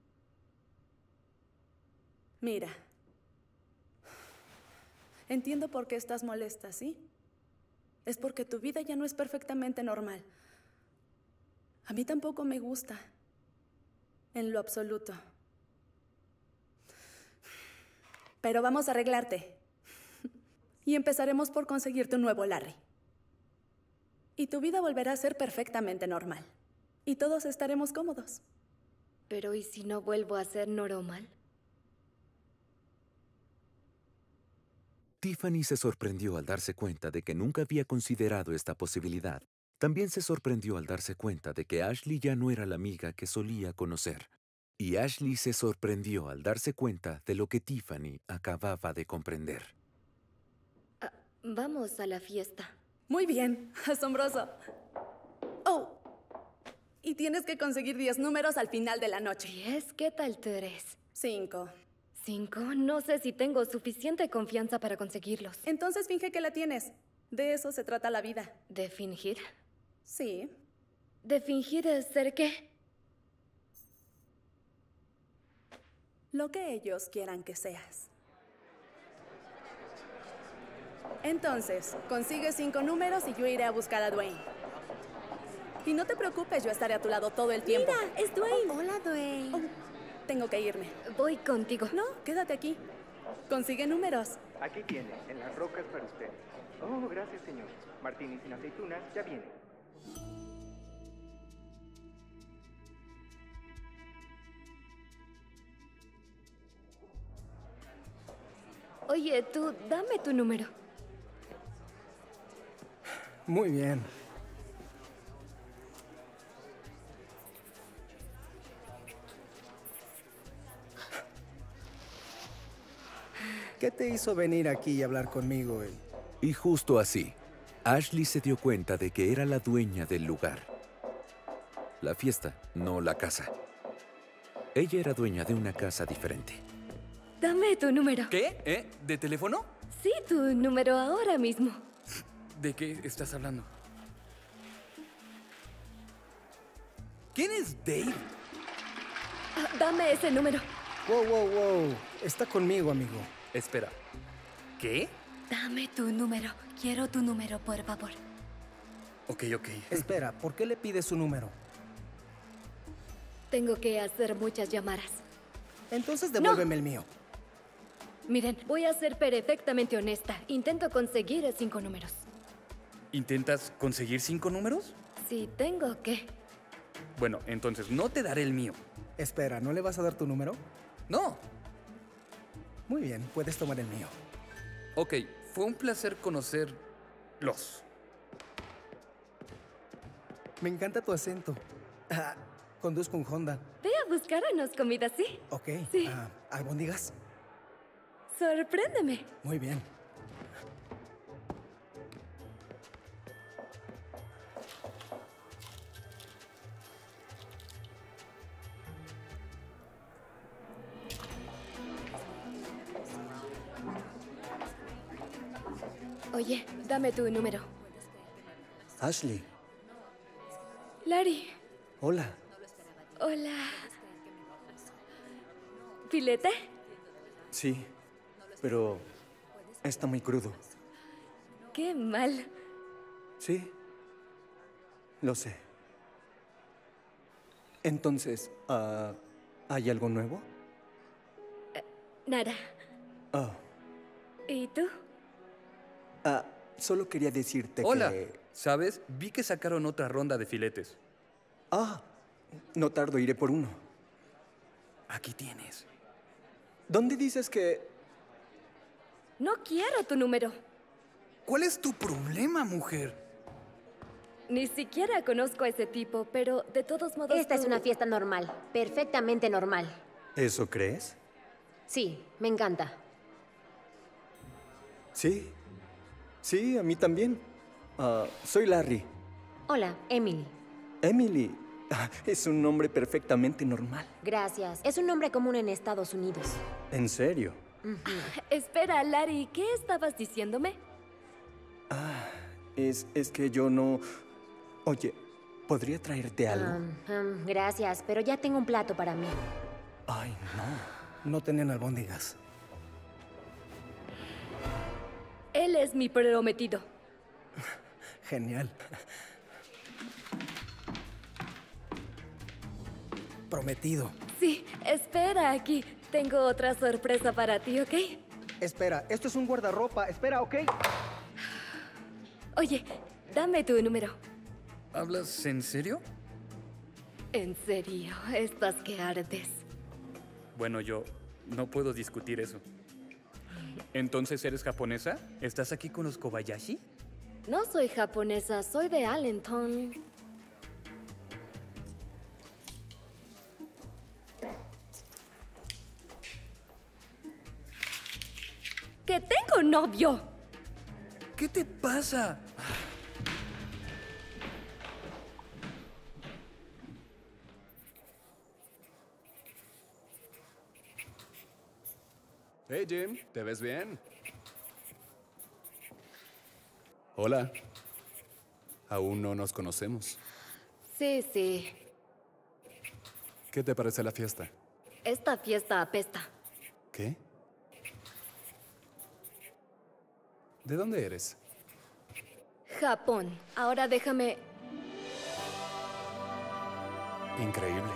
[SPEAKER 8] Mira. Entiendo por qué estás molesta, ¿sí? Es porque tu vida ya no es perfectamente normal. A mí tampoco me gusta. En lo absoluto. Pero vamos a arreglarte. Y empezaremos por conseguirte un nuevo Larry. Y tu vida volverá a ser perfectamente normal. Y todos estaremos cómodos.
[SPEAKER 6] Pero ¿y si no vuelvo a ser normal?
[SPEAKER 1] Tiffany se sorprendió al darse cuenta de que nunca había considerado esta posibilidad. También se sorprendió al darse cuenta de que Ashley ya no era la amiga que solía conocer. Y Ashley se sorprendió al darse cuenta de lo que Tiffany acababa de comprender.
[SPEAKER 6] Ah, vamos a la fiesta.
[SPEAKER 8] Muy bien, asombroso. Oh, y tienes que conseguir diez números al final de la noche.
[SPEAKER 6] ¿Diez? ¿Qué tal tres?
[SPEAKER 8] Cinco.
[SPEAKER 6] ¿Cinco? No sé si tengo suficiente confianza para conseguirlos.
[SPEAKER 8] Entonces finge que la tienes. De eso se trata la vida.
[SPEAKER 6] ¿De fingir?
[SPEAKER 8] Sí.
[SPEAKER 6] ¿De fingir ser qué?
[SPEAKER 8] Lo que ellos quieran que seas. Entonces, consigue cinco números y yo iré a buscar a Dwayne. Y no te preocupes, yo estaré a tu lado todo el tiempo.
[SPEAKER 6] Mira, es Dwayne.
[SPEAKER 8] Oh, hola, Dwayne. Oh, tengo que irme.
[SPEAKER 6] Voy contigo.
[SPEAKER 8] No, quédate aquí. Consigue números.
[SPEAKER 11] Aquí tiene, en las rocas para usted. Oh, gracias, señor. Martini sin aceitunas ya viene.
[SPEAKER 6] Oye, tú, dame tu número.
[SPEAKER 19] Muy bien. ¿Qué te hizo venir aquí y hablar conmigo? Eh?
[SPEAKER 1] Y justo así, Ashley se dio cuenta de que era la dueña del lugar. La fiesta, no la casa. Ella era dueña de una casa diferente.
[SPEAKER 6] Dame tu número.
[SPEAKER 21] ¿Qué? ¿Eh? ¿De teléfono?
[SPEAKER 6] Sí, tu número ahora mismo.
[SPEAKER 21] ¿De qué estás hablando? ¿Quién es Dave?
[SPEAKER 6] Ah, dame ese número.
[SPEAKER 19] Wow, wow, wow. Está conmigo, amigo.
[SPEAKER 21] Espera. ¿Qué?
[SPEAKER 6] Dame tu número. Quiero tu número, por favor.
[SPEAKER 21] Ok, ok.
[SPEAKER 19] Espera, ¿por qué le pides su número?
[SPEAKER 6] Tengo que hacer muchas llamadas.
[SPEAKER 19] Entonces devuélveme el mío.
[SPEAKER 6] Miren, voy a ser perfectamente honesta. Intento conseguir cinco números.
[SPEAKER 21] ¿Intentas conseguir cinco números?
[SPEAKER 6] Sí, tengo que.
[SPEAKER 21] Bueno, entonces no te daré el mío.
[SPEAKER 19] Espera, ¿no le vas a dar tu número?
[SPEAKER 21] No.
[SPEAKER 19] Muy bien, puedes tomar el mío.
[SPEAKER 21] Ok, fue un placer conocerlos.
[SPEAKER 19] Me encanta tu acento. Ah, conduzco un Honda.
[SPEAKER 6] Ve a buscarnos comida, ¿sí?
[SPEAKER 19] Ok.
[SPEAKER 6] Sí.
[SPEAKER 19] Ah, ¿albóndigas?
[SPEAKER 6] Sorpréndeme.
[SPEAKER 19] Muy bien.
[SPEAKER 6] Oye, dame tu número.
[SPEAKER 2] Ashley,
[SPEAKER 6] Larry.
[SPEAKER 2] hola.
[SPEAKER 6] Hola. ¿Filete?
[SPEAKER 2] Sí, pero está muy crudo.
[SPEAKER 6] Qué mal.
[SPEAKER 2] Sí, lo sé. Entonces, ah, ¿hay algo nuevo?
[SPEAKER 6] Nada.
[SPEAKER 2] Oh,
[SPEAKER 6] ¿Y tú?
[SPEAKER 2] ah, solo quería decirte
[SPEAKER 21] Hola.
[SPEAKER 2] que...
[SPEAKER 21] ¿Sabes? Vi que sacaron otra ronda de filetes.
[SPEAKER 2] Ah, no tardo, iré por uno.
[SPEAKER 21] Aquí tienes.
[SPEAKER 2] ¿Dónde dices que...?
[SPEAKER 6] No quiero tu número.
[SPEAKER 21] ¿Cuál es tu problema, mujer?
[SPEAKER 6] Ni siquiera conozco a ese tipo, pero de todos modos...
[SPEAKER 4] Esta es
[SPEAKER 6] tú-
[SPEAKER 4] una fiesta normal, perfectamente normal.
[SPEAKER 2] ¿Eso crees?
[SPEAKER 4] Sí, me encanta.
[SPEAKER 2] Sí. Sí, a mí también. Ah, soy Larry.
[SPEAKER 4] Hola, Emily.
[SPEAKER 2] Emily. Ah, es un nombre perfectamente normal.
[SPEAKER 4] Gracias. Es un nombre común en Estados Unidos.
[SPEAKER 2] ¿En serio?
[SPEAKER 6] Espera, Larry, ¿qué estabas diciéndome?
[SPEAKER 2] Es, es que yo no... Oye, ¿podría traerte algo?
[SPEAKER 4] Um, um, gracias, pero ya tengo un plato para mí.
[SPEAKER 2] Ay, no.
[SPEAKER 19] No tenían albóndigas.
[SPEAKER 6] Él es mi prometido.
[SPEAKER 19] Genial. Prometido.
[SPEAKER 6] Sí, espera aquí. Tengo otra sorpresa para ti, ¿ok?
[SPEAKER 19] Espera, esto es un guardarropa. Espera, ¿ok?
[SPEAKER 6] Oye, dame tu número.
[SPEAKER 21] ¿Hablas en serio?
[SPEAKER 6] En serio, estás que ardes.
[SPEAKER 21] Bueno, yo no puedo discutir eso. ¿Entonces eres japonesa? ¿Estás aquí con los Kobayashi?
[SPEAKER 6] No soy japonesa, soy de Allentown. ¡Que tengo novio!
[SPEAKER 21] ¿Qué te pasa?
[SPEAKER 20] Hey, Jim, ¿te ves bien? Hola. Aún no nos conocemos.
[SPEAKER 6] Sí, sí.
[SPEAKER 20] ¿Qué te parece la fiesta?
[SPEAKER 6] Esta fiesta apesta.
[SPEAKER 20] ¿Qué? ¿De dónde eres?
[SPEAKER 6] Japón. Ahora déjame...
[SPEAKER 20] Increíble.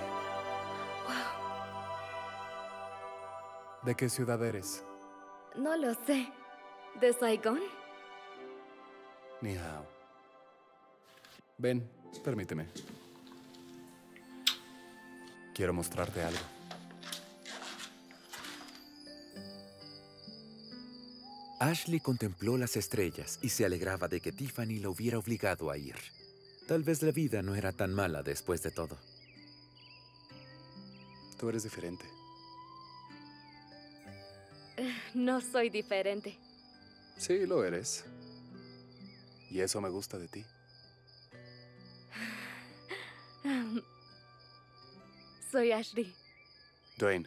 [SPEAKER 20] ¿De qué ciudad eres?
[SPEAKER 6] No lo sé. ¿De Saigón?
[SPEAKER 20] Ni hao. Ven, permíteme. Quiero mostrarte algo.
[SPEAKER 1] Ashley contempló las estrellas y se alegraba de que Tiffany la hubiera obligado a ir. Tal vez la vida no era tan mala después de todo.
[SPEAKER 20] Tú eres diferente.
[SPEAKER 6] Eh, No soy diferente.
[SPEAKER 20] Sí, lo eres. Y eso me gusta de ti.
[SPEAKER 6] Soy Ashley.
[SPEAKER 20] Dwayne.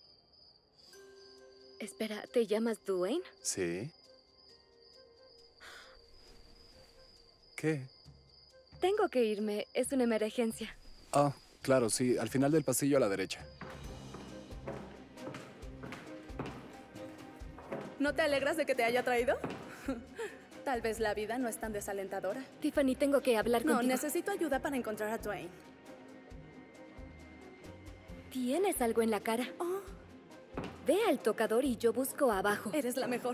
[SPEAKER 6] Espera, ¿te llamas Dwayne?
[SPEAKER 20] ¿Sí? ¿Qué?
[SPEAKER 6] Tengo que irme. Es una emergencia.
[SPEAKER 20] Ah, claro, sí. Al final del pasillo a la derecha.
[SPEAKER 8] ¿No te alegras de que te haya traído? Tal vez la vida no es tan desalentadora.
[SPEAKER 6] Tiffany, tengo que hablar
[SPEAKER 8] No,
[SPEAKER 6] contigo.
[SPEAKER 8] necesito ayuda para encontrar a Dwayne.
[SPEAKER 6] ¿Tienes algo en la cara?
[SPEAKER 8] Oh.
[SPEAKER 6] Ve al tocador y yo busco abajo.
[SPEAKER 8] Eres la mejor.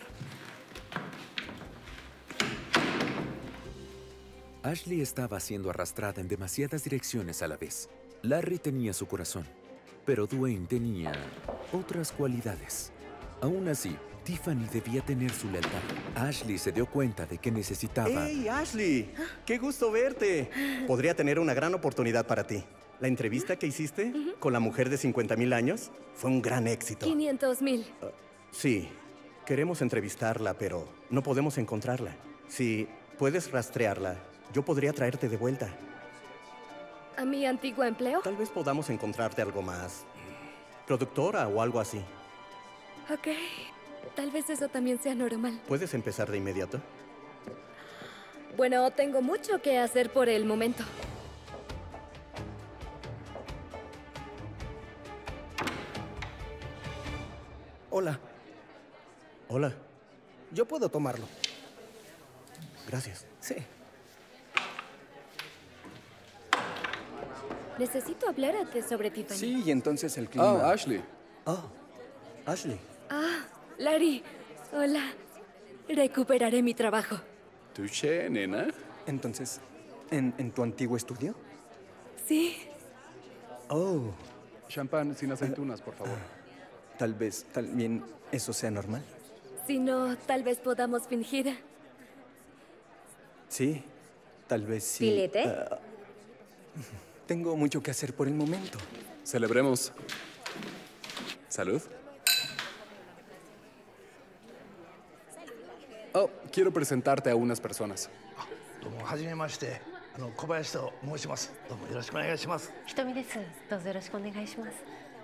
[SPEAKER 1] Ashley estaba siendo arrastrada en demasiadas direcciones a la vez. Larry tenía su corazón. Pero Dwayne tenía otras cualidades. Aún así, Tiffany debía tener su lealtad. Ashley se dio cuenta de que necesitaba...
[SPEAKER 10] ¡Hey, Ashley! ¡Qué gusto verte! Podría tener una gran oportunidad para ti. La entrevista que hiciste con la mujer de cincuenta mil años fue un gran éxito.
[SPEAKER 6] quinientos mil.
[SPEAKER 10] Uh, sí, queremos entrevistarla, pero no podemos encontrarla. Si puedes rastrearla, yo podría traerte de vuelta.
[SPEAKER 6] ¿A mi antiguo empleo?
[SPEAKER 10] Tal vez podamos encontrarte algo más. Productora o algo así.
[SPEAKER 6] Ok. Tal vez eso también sea normal.
[SPEAKER 10] ¿Puedes empezar de inmediato?
[SPEAKER 6] Bueno, tengo mucho que hacer por el momento.
[SPEAKER 19] Hola.
[SPEAKER 10] Hola.
[SPEAKER 19] Yo puedo tomarlo.
[SPEAKER 10] Gracias.
[SPEAKER 19] Sí.
[SPEAKER 6] Necesito hablarte sobre Tiffany.
[SPEAKER 2] Sí, y entonces el clima...
[SPEAKER 20] Oh, Ashley.
[SPEAKER 2] Oh, Ashley.
[SPEAKER 6] Ah, Larry. Hola. Recuperaré mi trabajo.
[SPEAKER 20] Touché, nena.
[SPEAKER 2] Entonces, ¿en, en tu antiguo estudio?
[SPEAKER 6] Sí.
[SPEAKER 2] Oh.
[SPEAKER 20] Champán sin aceitunas, por favor.
[SPEAKER 2] Tal vez, también eso sea normal.
[SPEAKER 6] Si no, tal vez podamos fingir.
[SPEAKER 2] Sí, tal vez sí.
[SPEAKER 4] ¿Filete?
[SPEAKER 2] Uh, tengo mucho que hacer por el momento.
[SPEAKER 20] Celebremos. Salud. Oh, quiero presentarte a unas personas.
[SPEAKER 13] どうもはじめまして。あの小林と申します。どうもよろしくお願いします。
[SPEAKER 4] ひとみです。どうぞよろしくお願いします。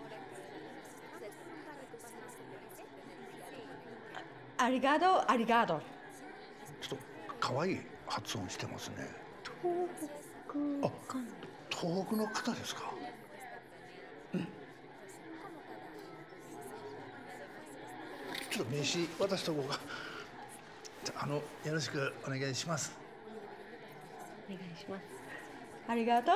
[SPEAKER 13] ありがとう、ありがとう。ちょっと可愛い発音してますね。あ、東北の方ですか。うん。ちょっと名刺渡しとこうか。あのよろしくお願いします。
[SPEAKER 4] お願いします。
[SPEAKER 13] ありがとう。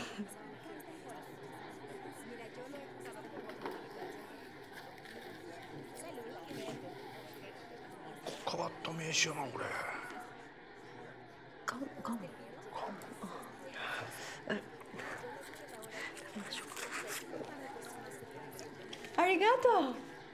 [SPEAKER 13] 変わった名刺やなこれ。
[SPEAKER 4] ガムガム。
[SPEAKER 13] ありがとう。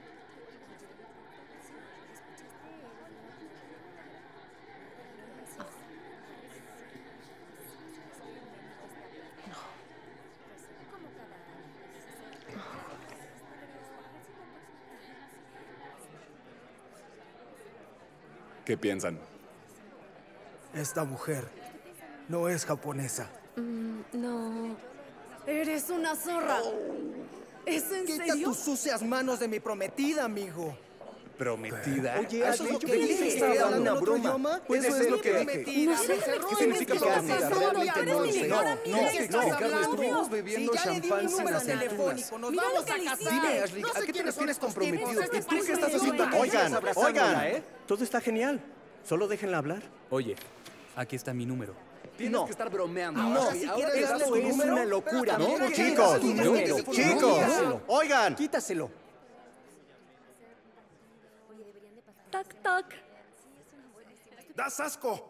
[SPEAKER 20] ¿Qué piensan?
[SPEAKER 19] Esta mujer no es japonesa.
[SPEAKER 6] Mm, no. Eres una zorra. ¿Es en
[SPEAKER 19] Quita
[SPEAKER 6] serio?
[SPEAKER 19] tus sucias manos de mi prometida, amigo.
[SPEAKER 20] ¿Prometida?
[SPEAKER 2] Oye,
[SPEAKER 19] ¿Eso es lo
[SPEAKER 2] Ashley,
[SPEAKER 19] que
[SPEAKER 2] ¿qué
[SPEAKER 19] dices?
[SPEAKER 2] dices?
[SPEAKER 19] ¿Está
[SPEAKER 2] ¿Está
[SPEAKER 19] hablando
[SPEAKER 2] hablando
[SPEAKER 19] en otro
[SPEAKER 2] broma?
[SPEAKER 19] idioma?
[SPEAKER 2] Eso
[SPEAKER 19] Eso
[SPEAKER 2] es lo que dije.
[SPEAKER 19] prometida.
[SPEAKER 6] No sé
[SPEAKER 19] ¿Qué
[SPEAKER 2] significa
[SPEAKER 19] estás
[SPEAKER 2] prometida?
[SPEAKER 19] pasando?
[SPEAKER 2] Realmente
[SPEAKER 19] Eres
[SPEAKER 2] no
[SPEAKER 19] mi
[SPEAKER 2] sé.
[SPEAKER 19] mejor
[SPEAKER 2] No,
[SPEAKER 19] amiga.
[SPEAKER 2] no,
[SPEAKER 19] ¿De qué estás
[SPEAKER 2] Ricardo,
[SPEAKER 19] hablando?
[SPEAKER 2] estuvimos bebiendo
[SPEAKER 19] Sí, ya le di
[SPEAKER 2] champán
[SPEAKER 19] mi
[SPEAKER 2] sin
[SPEAKER 19] número
[SPEAKER 2] aceitunas.
[SPEAKER 19] telefónico. Nos
[SPEAKER 6] Mira
[SPEAKER 19] vamos
[SPEAKER 6] lo que
[SPEAKER 19] a
[SPEAKER 6] le
[SPEAKER 19] casar.
[SPEAKER 6] hiciste.
[SPEAKER 2] Dime, Ashley,
[SPEAKER 19] No
[SPEAKER 2] ¿a
[SPEAKER 19] sé
[SPEAKER 2] qué te
[SPEAKER 19] quiénes son
[SPEAKER 2] refieres
[SPEAKER 19] estos
[SPEAKER 2] con prometido?
[SPEAKER 19] tipos.
[SPEAKER 2] ¿Y tú
[SPEAKER 19] Este
[SPEAKER 2] qué estás
[SPEAKER 19] parece
[SPEAKER 2] haciendo
[SPEAKER 19] un
[SPEAKER 2] aquí?
[SPEAKER 10] Oigan,
[SPEAKER 2] Abrazándola,
[SPEAKER 10] oigan.
[SPEAKER 2] ¿eh?
[SPEAKER 10] Todo está genial. Solo déjenla hablar.
[SPEAKER 21] Oye, aquí está mi número.
[SPEAKER 20] Tienes que estar bromeando.
[SPEAKER 2] No,
[SPEAKER 20] Ashley. Ahora
[SPEAKER 2] esto
[SPEAKER 20] le das tu
[SPEAKER 2] es
[SPEAKER 20] número.
[SPEAKER 2] una locura.
[SPEAKER 10] No,
[SPEAKER 2] Mira,
[SPEAKER 10] chicos,
[SPEAKER 2] tu número.
[SPEAKER 10] chicos,
[SPEAKER 2] Quítaselo.
[SPEAKER 10] oigan.
[SPEAKER 2] Quítaselo.
[SPEAKER 6] Toc, toc.
[SPEAKER 13] ¡Das asco!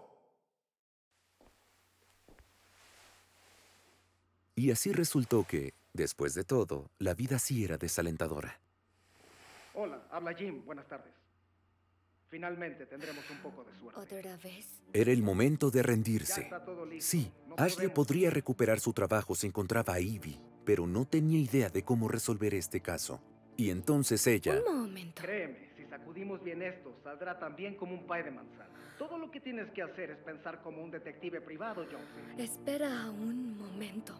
[SPEAKER 1] Y así resultó que, después de todo, la vida sí era desalentadora.
[SPEAKER 3] Hola, habla Jim. Buenas tardes. Finalmente tendremos un poco de suerte.
[SPEAKER 6] ¿Otra vez?
[SPEAKER 1] Era el momento de
[SPEAKER 3] Ya
[SPEAKER 1] rendirse.
[SPEAKER 3] está todo listo.
[SPEAKER 1] Sí,
[SPEAKER 3] No
[SPEAKER 1] Ashley
[SPEAKER 3] podemos-
[SPEAKER 1] podría recuperar su trabajo si encontraba a Ivy, pero no tenía idea de cómo resolver este caso. Y entonces ella...
[SPEAKER 6] Un momento.
[SPEAKER 3] Créeme, si sacudimos bien esto, saldrá tan bien como un pie de manzana. Todo lo que tienes que hacer es pensar como un detective privado, Johnson.
[SPEAKER 6] Espera un momento.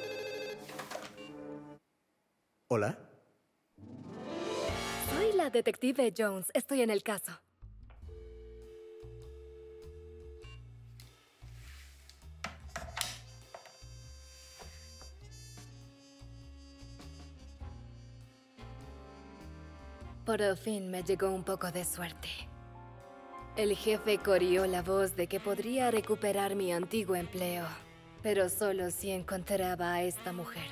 [SPEAKER 10] Hola.
[SPEAKER 6] Soy la detective Jones. Estoy en el caso. Por fin me llegó un poco de suerte. El jefe corrió la voz de que podría recuperar mi antiguo empleo, pero solo si encontraba a esta mujer.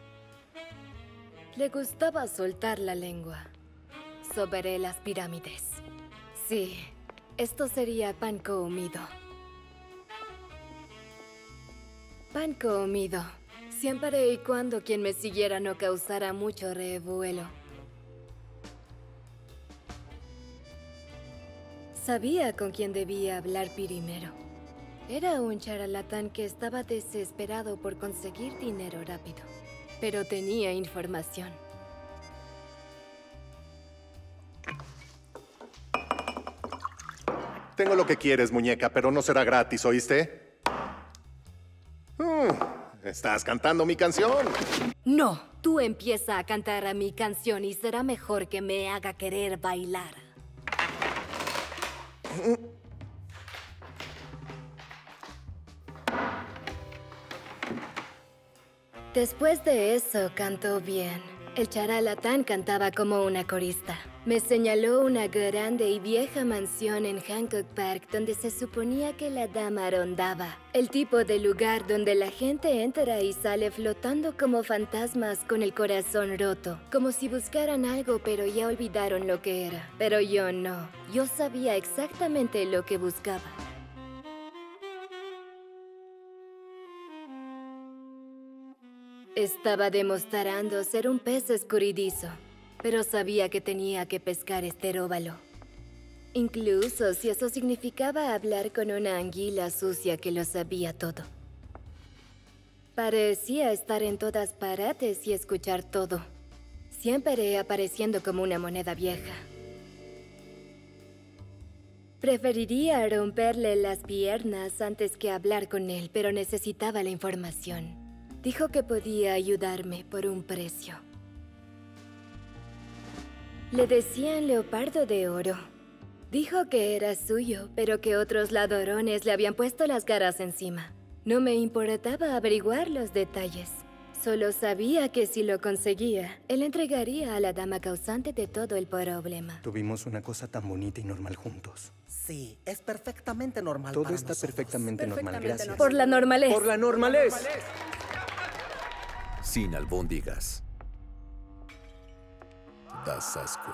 [SPEAKER 6] Le gustaba soltar la lengua sobre las pirámides. Sí, esto sería pan comido. Pan comido Siempre y cuando quien me siguiera no causara mucho revuelo. Sabía con quién debía hablar primero. Era un charlatán que estaba desesperado por conseguir dinero rápido, pero tenía información.
[SPEAKER 16] Tengo lo que quieres, muñeca, pero no será gratis, ¿oíste? Mm, estás cantando mi canción.
[SPEAKER 6] No, tú empieza a cantar a mi canción y será mejor que me haga querer bailar. Después de eso, cantó bien. El charlatán cantaba como una corista. Me señaló una grande y vieja mansión en Hancock Park donde se suponía que la dama rondaba. El tipo de lugar donde la gente entra y sale flotando como fantasmas con el corazón roto. Como si buscaran algo pero ya olvidaron lo que era. Pero yo no. Yo sabía exactamente lo que buscaba. Estaba demostrando ser un pez escurridizo, pero sabía que tenía que pescar este róbalo. Incluso si eso significaba hablar con una anguila sucia que lo sabía todo. Parecía estar en todas partes y escuchar todo, siempre apareciendo como una moneda vieja. Preferiría romperle las piernas antes que hablar con él, pero necesitaba la información. Dijo que podía ayudarme por un precio. Le decían leopardo de oro. Dijo que era suyo, pero que otros ladrones le habían puesto las caras encima. No me importaba averiguar los detalles. Solo sabía que si lo conseguía, él entregaría a la dama causante de todo el problema.
[SPEAKER 2] Tuvimos una cosa tan bonita y normal juntos.
[SPEAKER 15] Sí, es perfectamente normal.
[SPEAKER 2] Todo
[SPEAKER 15] para
[SPEAKER 2] está
[SPEAKER 15] nosotros.
[SPEAKER 2] perfectamente, normal, gracias.
[SPEAKER 6] Por la normalez.
[SPEAKER 2] Por la normalez.
[SPEAKER 1] Sin albóndigas. Das asco.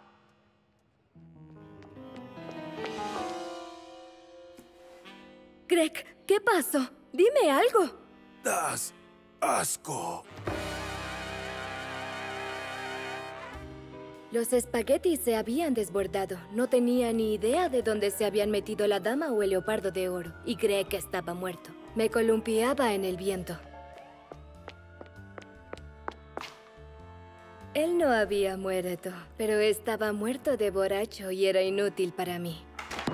[SPEAKER 6] Greg, ¿qué pasó? Dime algo.
[SPEAKER 5] Das asco.
[SPEAKER 6] Los espaguetis se habían desbordado. No tenía ni idea de dónde se habían metido la dama o el leopardo de oro. Y Greg estaba muerto. Me columpiaba en el viento. Él no había muerto, pero estaba muerto de borracho y era inútil para mí.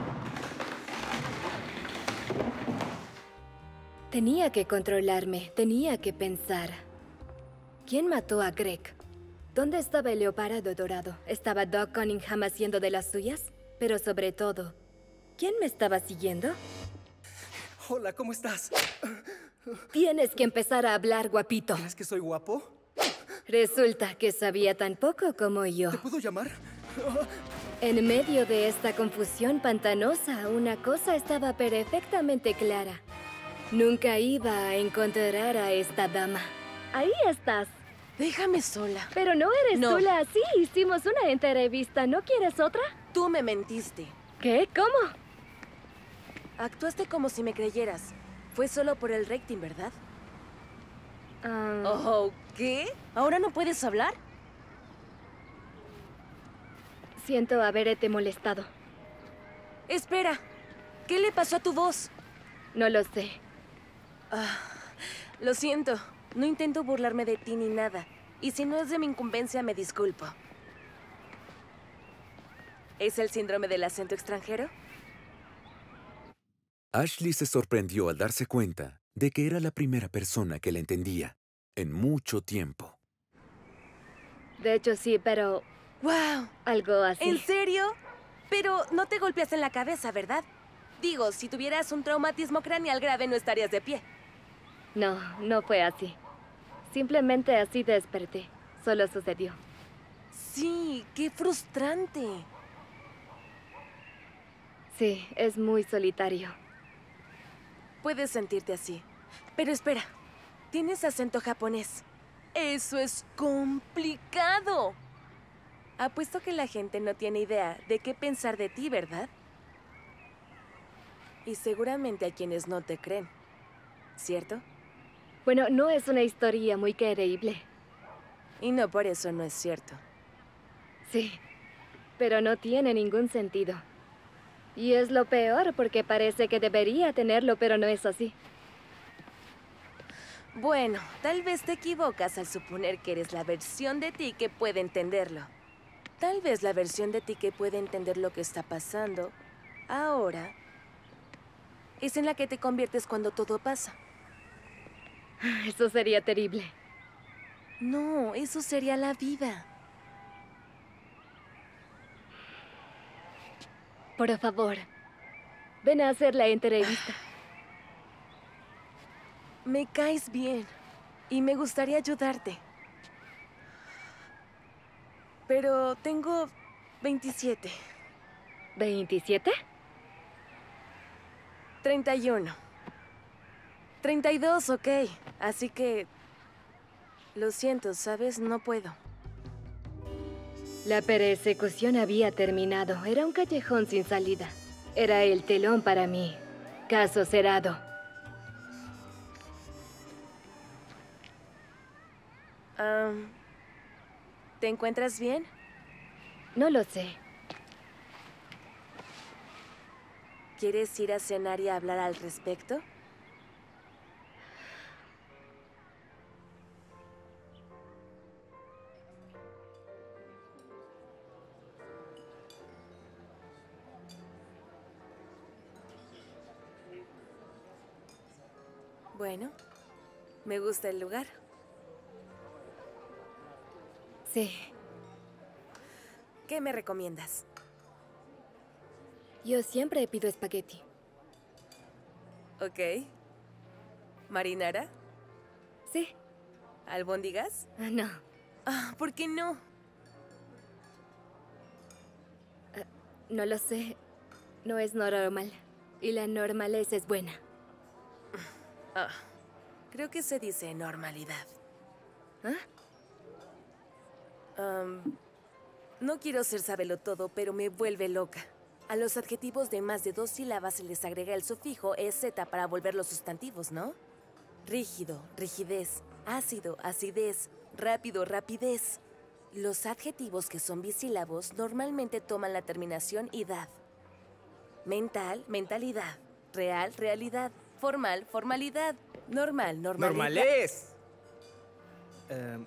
[SPEAKER 6] Tenía que controlarme, tenía que pensar. ¿Quién mató a Greg? ¿Dónde estaba el leopardo dorado? ¿Estaba Doc Cunningham haciendo de las suyas? Pero sobre todo, ¿quién me estaba siguiendo?
[SPEAKER 2] Hola, ¿cómo estás?
[SPEAKER 6] Tienes que empezar a hablar, guapito.
[SPEAKER 2] ¿Crees que soy guapo?
[SPEAKER 6] Resulta que sabía tan poco como yo.
[SPEAKER 2] ¿Te puedo llamar?
[SPEAKER 6] En medio de esta confusión pantanosa, una cosa estaba perfectamente clara. Nunca iba a encontrar a esta dama. Ahí estás.
[SPEAKER 7] Déjame sola.
[SPEAKER 6] Pero no eres
[SPEAKER 7] No.
[SPEAKER 6] sola. Sí, hicimos una entrevista. ¿No quieres otra?
[SPEAKER 7] Tú me mentiste.
[SPEAKER 6] ¿Qué? ¿Cómo?
[SPEAKER 7] Actuaste como si me creyeras. Fue solo por el rating, ¿verdad?
[SPEAKER 6] Ah,
[SPEAKER 7] Oh, ¿qué? ¿Ahora no puedes hablar?
[SPEAKER 6] siento haberte molestado.
[SPEAKER 7] Espera. ¿Qué le pasó a tu voz?
[SPEAKER 6] No lo sé.
[SPEAKER 7] Ah, lo siento. No intento burlarme de ti ni nada. Y si no es de mi incumbencia, me disculpo. ¿Es el síndrome del acento extranjero?
[SPEAKER 1] Ashley se sorprendió al darse cuenta de que era la primera persona que la entendía en mucho tiempo.
[SPEAKER 6] De hecho, sí, pero...
[SPEAKER 7] ¡Wow!
[SPEAKER 6] Algo así.
[SPEAKER 7] ¿En serio? Pero no te golpeaste en la cabeza, ¿verdad? Digo, si tuvieras un traumatismo craneal grave, no estarías de pie.
[SPEAKER 6] No, no fue así. Simplemente así desperté. Solo sucedió.
[SPEAKER 7] Sí, qué frustrante.
[SPEAKER 6] Sí, es muy solitario.
[SPEAKER 7] Puedes sentirte así. Pero espera, tienes acento japonés. Eso es complicado. Apuesto que la gente no tiene idea de qué pensar de ti, ¿verdad? Y seguramente hay quienes no te creen, ¿cierto?
[SPEAKER 6] Bueno, no es una historia muy creíble.
[SPEAKER 7] Y no por eso no es cierto.
[SPEAKER 6] Sí, pero no tiene ningún sentido. Y es lo peor porque parece que debería tenerlo, pero no es así.
[SPEAKER 7] Bueno, tal vez te equivocas al suponer que eres la versión de ti que puede entenderlo. Tal vez la versión de ti que puede entender lo que está pasando ahora es en la que te conviertes cuando todo pasa.
[SPEAKER 6] Eso sería terrible.
[SPEAKER 7] No, eso sería la vida.
[SPEAKER 6] Por favor, ven a hacer la entrevista.
[SPEAKER 7] Me caes bien y me gustaría ayudarte. Pero tengo veintisiete.
[SPEAKER 6] ¿veintisiete?
[SPEAKER 7] treinta y uno. treinta y dos, ok. Así que... Lo siento, ¿sabes? No puedo.
[SPEAKER 6] La persecución había terminado. Era un callejón sin salida. Era el telón para mí. Caso cerrado.
[SPEAKER 7] Um, ¿Te encuentras bien?
[SPEAKER 6] No lo sé.
[SPEAKER 7] ¿Quieres ir a cenar y hablar al respecto? Bueno, me gusta el lugar.
[SPEAKER 6] Sí.
[SPEAKER 7] ¿Qué me recomiendas?
[SPEAKER 6] Yo siempre pido espagueti.
[SPEAKER 7] Ok. ¿Marinara?
[SPEAKER 6] Sí.
[SPEAKER 7] ¿Albóndigas?
[SPEAKER 6] Ah, no.
[SPEAKER 7] Ah, ¿por qué no?
[SPEAKER 6] Uh, no lo sé. No es normal. Y la normaleza es buena.
[SPEAKER 7] Ah, creo que se dice normalidad.
[SPEAKER 6] ¿Ah?
[SPEAKER 7] Um, no quiero ser sabelotodo, pero me vuelve loca. A los adjetivos de más de dos sílabas se les agrega el sufijo ez para volverlos sustantivos, ¿no? Rígido, rigidez. Ácido, acidez. Rápido, rapidez. Los adjetivos que son bisílabos normalmente toman la terminación idad. Mental, mentalidad. Real, realidad. Formal, formalidad. Normal, normalidad.
[SPEAKER 11] ¡Normales! Um,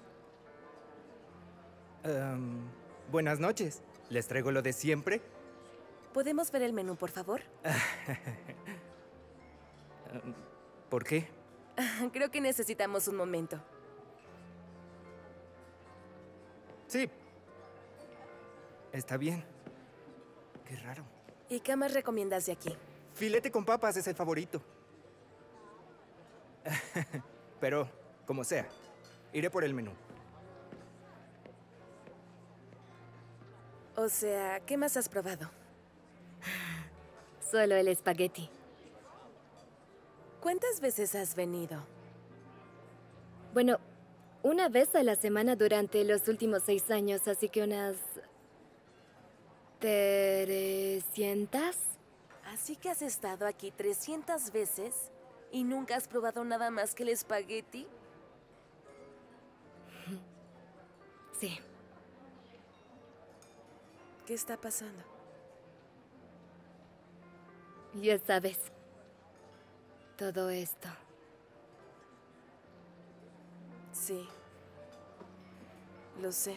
[SPEAKER 11] um, buenas noches. ¿Les traigo lo de siempre?
[SPEAKER 7] ¿Podemos ver el menú, por favor?
[SPEAKER 11] um, ¿Por qué?
[SPEAKER 7] Creo que necesitamos un momento.
[SPEAKER 11] Sí. Está bien. Qué raro.
[SPEAKER 7] ¿Y qué más recomiendas de aquí?
[SPEAKER 11] Filete con papas es el favorito. Pero, como sea, iré por el menú.
[SPEAKER 7] O sea, ¿qué más has probado?
[SPEAKER 6] Solo el espagueti.
[SPEAKER 7] ¿Cuántas veces has venido?
[SPEAKER 6] Bueno, una vez a la semana durante los últimos seis años, así que unas... ¿trescientas?
[SPEAKER 7] Así que has estado aquí trescientas veces y nunca has probado nada más que el espagueti.
[SPEAKER 6] Sí.
[SPEAKER 7] ¿Qué está pasando?
[SPEAKER 6] Ya sabes. Todo esto.
[SPEAKER 7] Sí. Lo sé.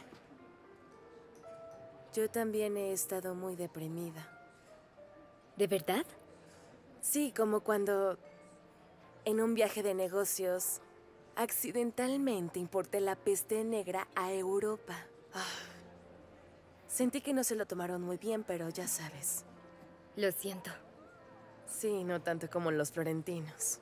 [SPEAKER 7] Yo también he estado muy deprimida.
[SPEAKER 6] ¿De verdad?
[SPEAKER 7] Sí, como cuando, en un viaje de negocios, accidentalmente importé la peste negra a Europa. Ah. Sentí que no se lo tomaron muy bien, pero ya sabes.
[SPEAKER 6] Lo siento.
[SPEAKER 7] Sí, no tanto como los florentinos.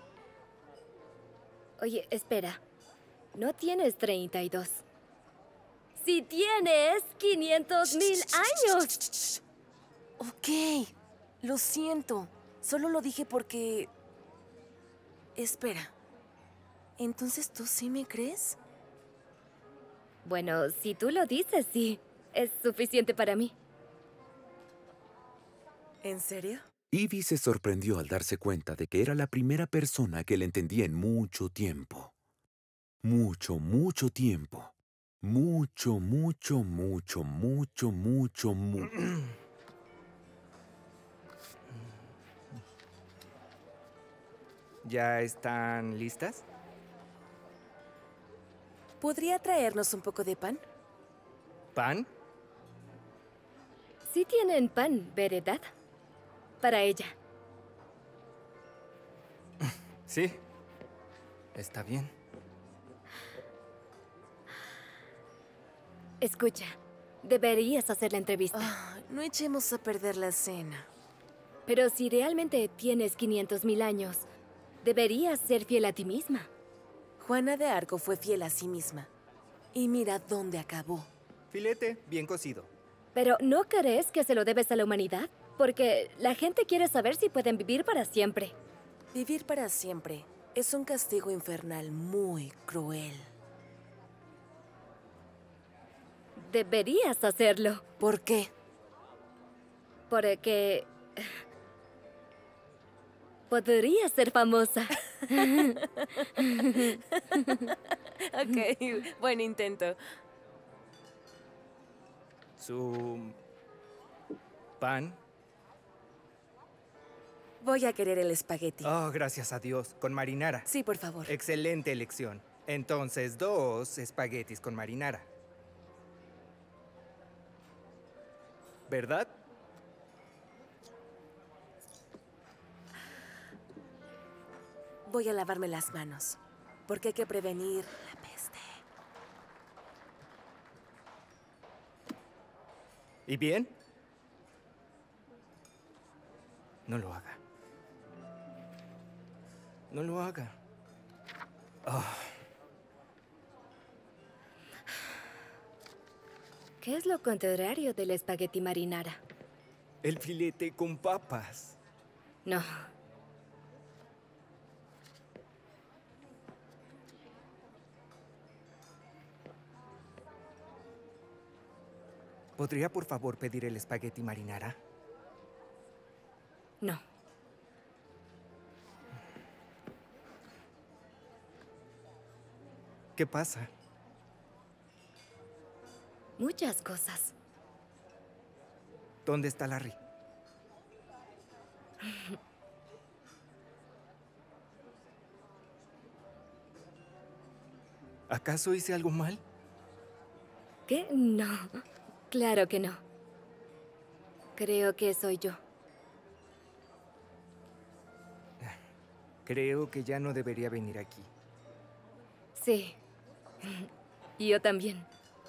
[SPEAKER 6] Oye, espera. No tienes treinta y dos. ¡Sí tienes quinientos mil años!
[SPEAKER 7] Ok, lo siento. Solo lo dije porque... Espera. ¿Entonces tú sí me crees?
[SPEAKER 6] Bueno, si tú lo dices, sí. Es suficiente para mí.
[SPEAKER 7] ¿En serio?
[SPEAKER 1] Ivy se sorprendió al darse cuenta de que era la primera persona que le entendía en mucho tiempo. Mucho, mucho tiempo. Mucho, mucho, mucho, mucho, mucho, mucho.
[SPEAKER 11] ¿Ya están listas?
[SPEAKER 7] ¿Podría traernos un poco de pan?
[SPEAKER 11] ¿Pan?
[SPEAKER 6] Sí tienen pan, ¿verdad? Para ella.
[SPEAKER 11] Sí. Está bien.
[SPEAKER 6] Escucha, deberías hacer la entrevista.
[SPEAKER 7] Oh, no echemos a perder la cena.
[SPEAKER 6] Pero si realmente tienes quinientos mil años, deberías ser fiel a ti misma.
[SPEAKER 7] Juana de Arco fue fiel a sí misma. Y mira dónde acabó.
[SPEAKER 11] Filete bien cocido.
[SPEAKER 6] Pero ¿no crees que se lo debes a la humanidad? Porque la gente quiere saber si pueden vivir para siempre.
[SPEAKER 7] Vivir para siempre es un castigo infernal muy cruel.
[SPEAKER 6] Deberías hacerlo.
[SPEAKER 7] ¿Por qué?
[SPEAKER 6] Porque... podrías ser famosa.
[SPEAKER 7] Ok, buen intento.
[SPEAKER 11] Su... pan.
[SPEAKER 7] Voy a querer el espagueti.
[SPEAKER 11] Oh, gracias a Dios. Con marinara.
[SPEAKER 7] Sí, por favor.
[SPEAKER 11] Excelente elección. Entonces, dos espaguetis con marinara. ¿Verdad?
[SPEAKER 7] Voy a lavarme las manos, porque hay que prevenir la peste.
[SPEAKER 11] ¿Y bien? No lo haga. No lo haga. Oh.
[SPEAKER 6] ¿Qué es lo contrario del espagueti marinara?
[SPEAKER 11] El filete con papas.
[SPEAKER 6] No.
[SPEAKER 11] ¿Podría por favor pedir el espagueti marinara?
[SPEAKER 6] No.
[SPEAKER 11] ¿Qué pasa?
[SPEAKER 6] Muchas cosas.
[SPEAKER 11] ¿Dónde está Larry? ¿Acaso hice algo mal?
[SPEAKER 6] ¿Qué? No. Claro que no. Creo que soy yo.
[SPEAKER 11] Creo que ya no debería venir aquí.
[SPEAKER 6] Sí. Yo también.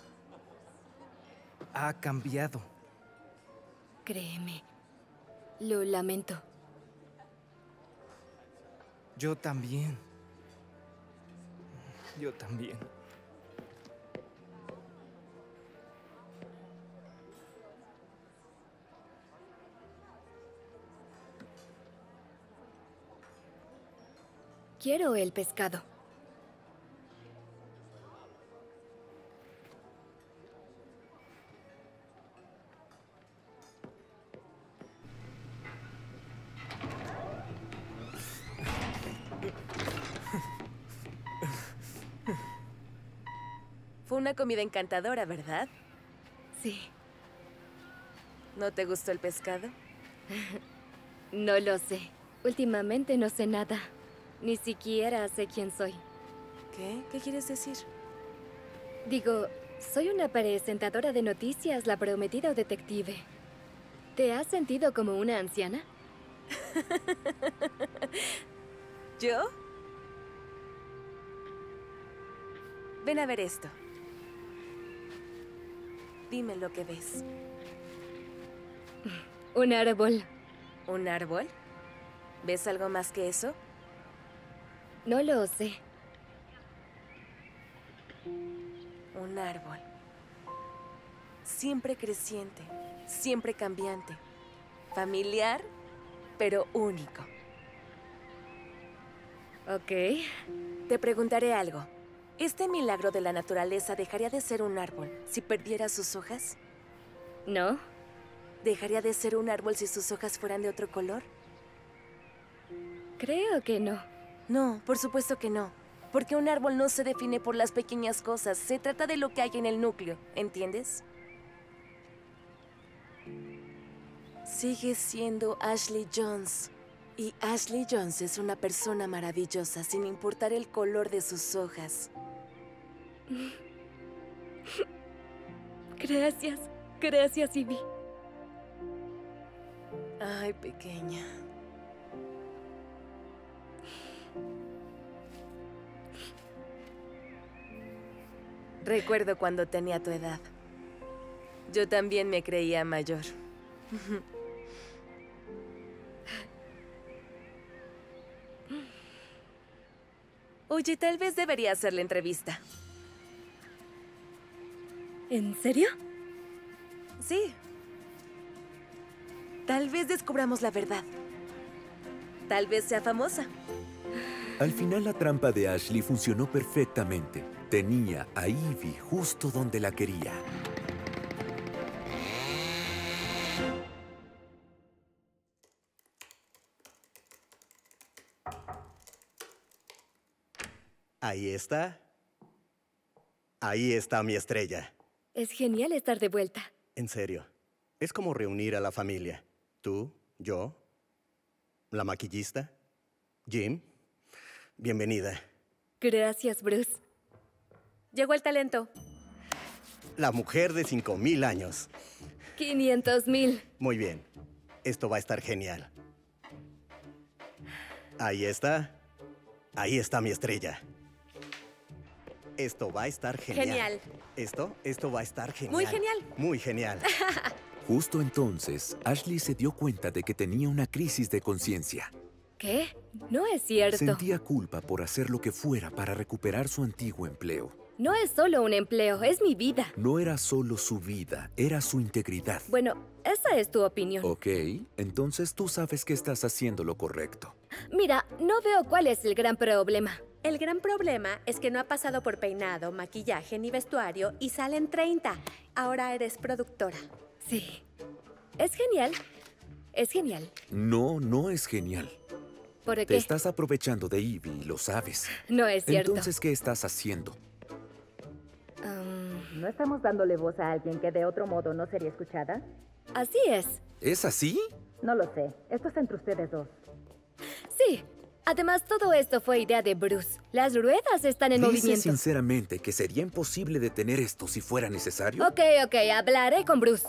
[SPEAKER 11] Ha cambiado.
[SPEAKER 6] Créeme. Lo lamento.
[SPEAKER 11] Yo también. Yo también.
[SPEAKER 6] Quiero el pescado.
[SPEAKER 7] Fue una comida encantadora, ¿verdad?
[SPEAKER 6] Sí.
[SPEAKER 7] ¿No te gustó el pescado?
[SPEAKER 6] No lo sé. Últimamente no sé nada. Ni siquiera sé quién soy.
[SPEAKER 7] ¿Qué? ¿Qué quieres decir?
[SPEAKER 6] Digo, soy una presentadora de noticias, la prometida o detective. ¿Te has sentido como una anciana?
[SPEAKER 7] ¿Yo? Ven a ver esto. Dime lo que ves.
[SPEAKER 6] Un árbol.
[SPEAKER 7] ¿Un árbol? ¿Ves algo más que eso?
[SPEAKER 6] No lo sé.
[SPEAKER 7] Un árbol. Siempre creciente, siempre cambiante. Familiar, pero único.
[SPEAKER 6] Ok.
[SPEAKER 7] Te preguntaré algo. ¿Este milagro de la naturaleza dejaría de ser un árbol si perdiera sus hojas?
[SPEAKER 6] No.
[SPEAKER 7] ¿Dejaría de ser un árbol si sus hojas fueran de otro color?
[SPEAKER 6] Creo que no.
[SPEAKER 7] No, por supuesto que no. Porque un árbol no se define por las pequeñas cosas. Se trata de lo que hay en el núcleo, ¿entiendes? Sigue siendo Ashley Jones. Y Ashley Jones es una persona maravillosa, sin importar el color de sus hojas.
[SPEAKER 6] Gracias. Gracias, Ivy.
[SPEAKER 7] Ay, pequeña. Recuerdo cuando tenía tu edad. Yo también me creía mayor. Oye, tal vez debería hacer la entrevista.
[SPEAKER 6] ¿En serio?
[SPEAKER 7] Sí. Tal vez descubramos la verdad. Tal vez sea famosa.
[SPEAKER 1] Al final la trampa de Ashley funcionó perfectamente. Tenía a Ivy justo donde la quería.
[SPEAKER 10] Ahí está. Ahí está mi estrella.
[SPEAKER 6] Es genial estar de vuelta.
[SPEAKER 10] En serio. Es como reunir a la familia. Tú, yo, la maquillista, Jim. Bienvenida.
[SPEAKER 6] Gracias, Bruce.
[SPEAKER 7] Llegó el talento.
[SPEAKER 10] La mujer de cinco mil años.
[SPEAKER 6] quinientos mil.
[SPEAKER 10] Muy bien. Esto va a estar genial. Ahí está. Ahí está mi estrella. Esto va a estar genial.
[SPEAKER 7] Genial.
[SPEAKER 10] Esto, esto va a estar genial.
[SPEAKER 7] Muy genial.
[SPEAKER 10] Muy genial.
[SPEAKER 1] Justo entonces, Ashley se dio cuenta de que tenía una crisis de conciencia.
[SPEAKER 6] ¿Qué? No es cierto.
[SPEAKER 1] Sentía culpa por hacer lo que fuera para recuperar su antiguo empleo.
[SPEAKER 6] No es solo un empleo, es mi vida.
[SPEAKER 1] No era solo su vida, era su integridad.
[SPEAKER 6] Bueno, esa es tu opinión.
[SPEAKER 1] Ok, entonces tú sabes que estás haciendo lo correcto.
[SPEAKER 6] Mira, no veo cuál es el gran problema.
[SPEAKER 9] El gran problema es que no ha pasado por peinado, maquillaje ni vestuario y salen treinta. Ahora eres productora.
[SPEAKER 6] Sí. Es genial. Es genial.
[SPEAKER 1] No, no es genial.
[SPEAKER 6] ¿Por qué?
[SPEAKER 1] Te estás aprovechando de Ivy y lo sabes.
[SPEAKER 6] No es cierto.
[SPEAKER 1] Entonces, ¿qué estás haciendo?
[SPEAKER 6] Um,
[SPEAKER 12] ¿No estamos dándole voz a alguien que de otro modo no sería escuchada?
[SPEAKER 6] Así es.
[SPEAKER 1] ¿Es así?
[SPEAKER 12] No lo sé. Esto es entre ustedes dos.
[SPEAKER 6] Sí. Además, todo esto fue idea de Bruce. Las ruedas están en
[SPEAKER 1] Dice
[SPEAKER 6] movimiento.
[SPEAKER 1] sinceramente que sería imposible detener esto si fuera necesario.
[SPEAKER 6] Ok, ok, hablaré con Bruce.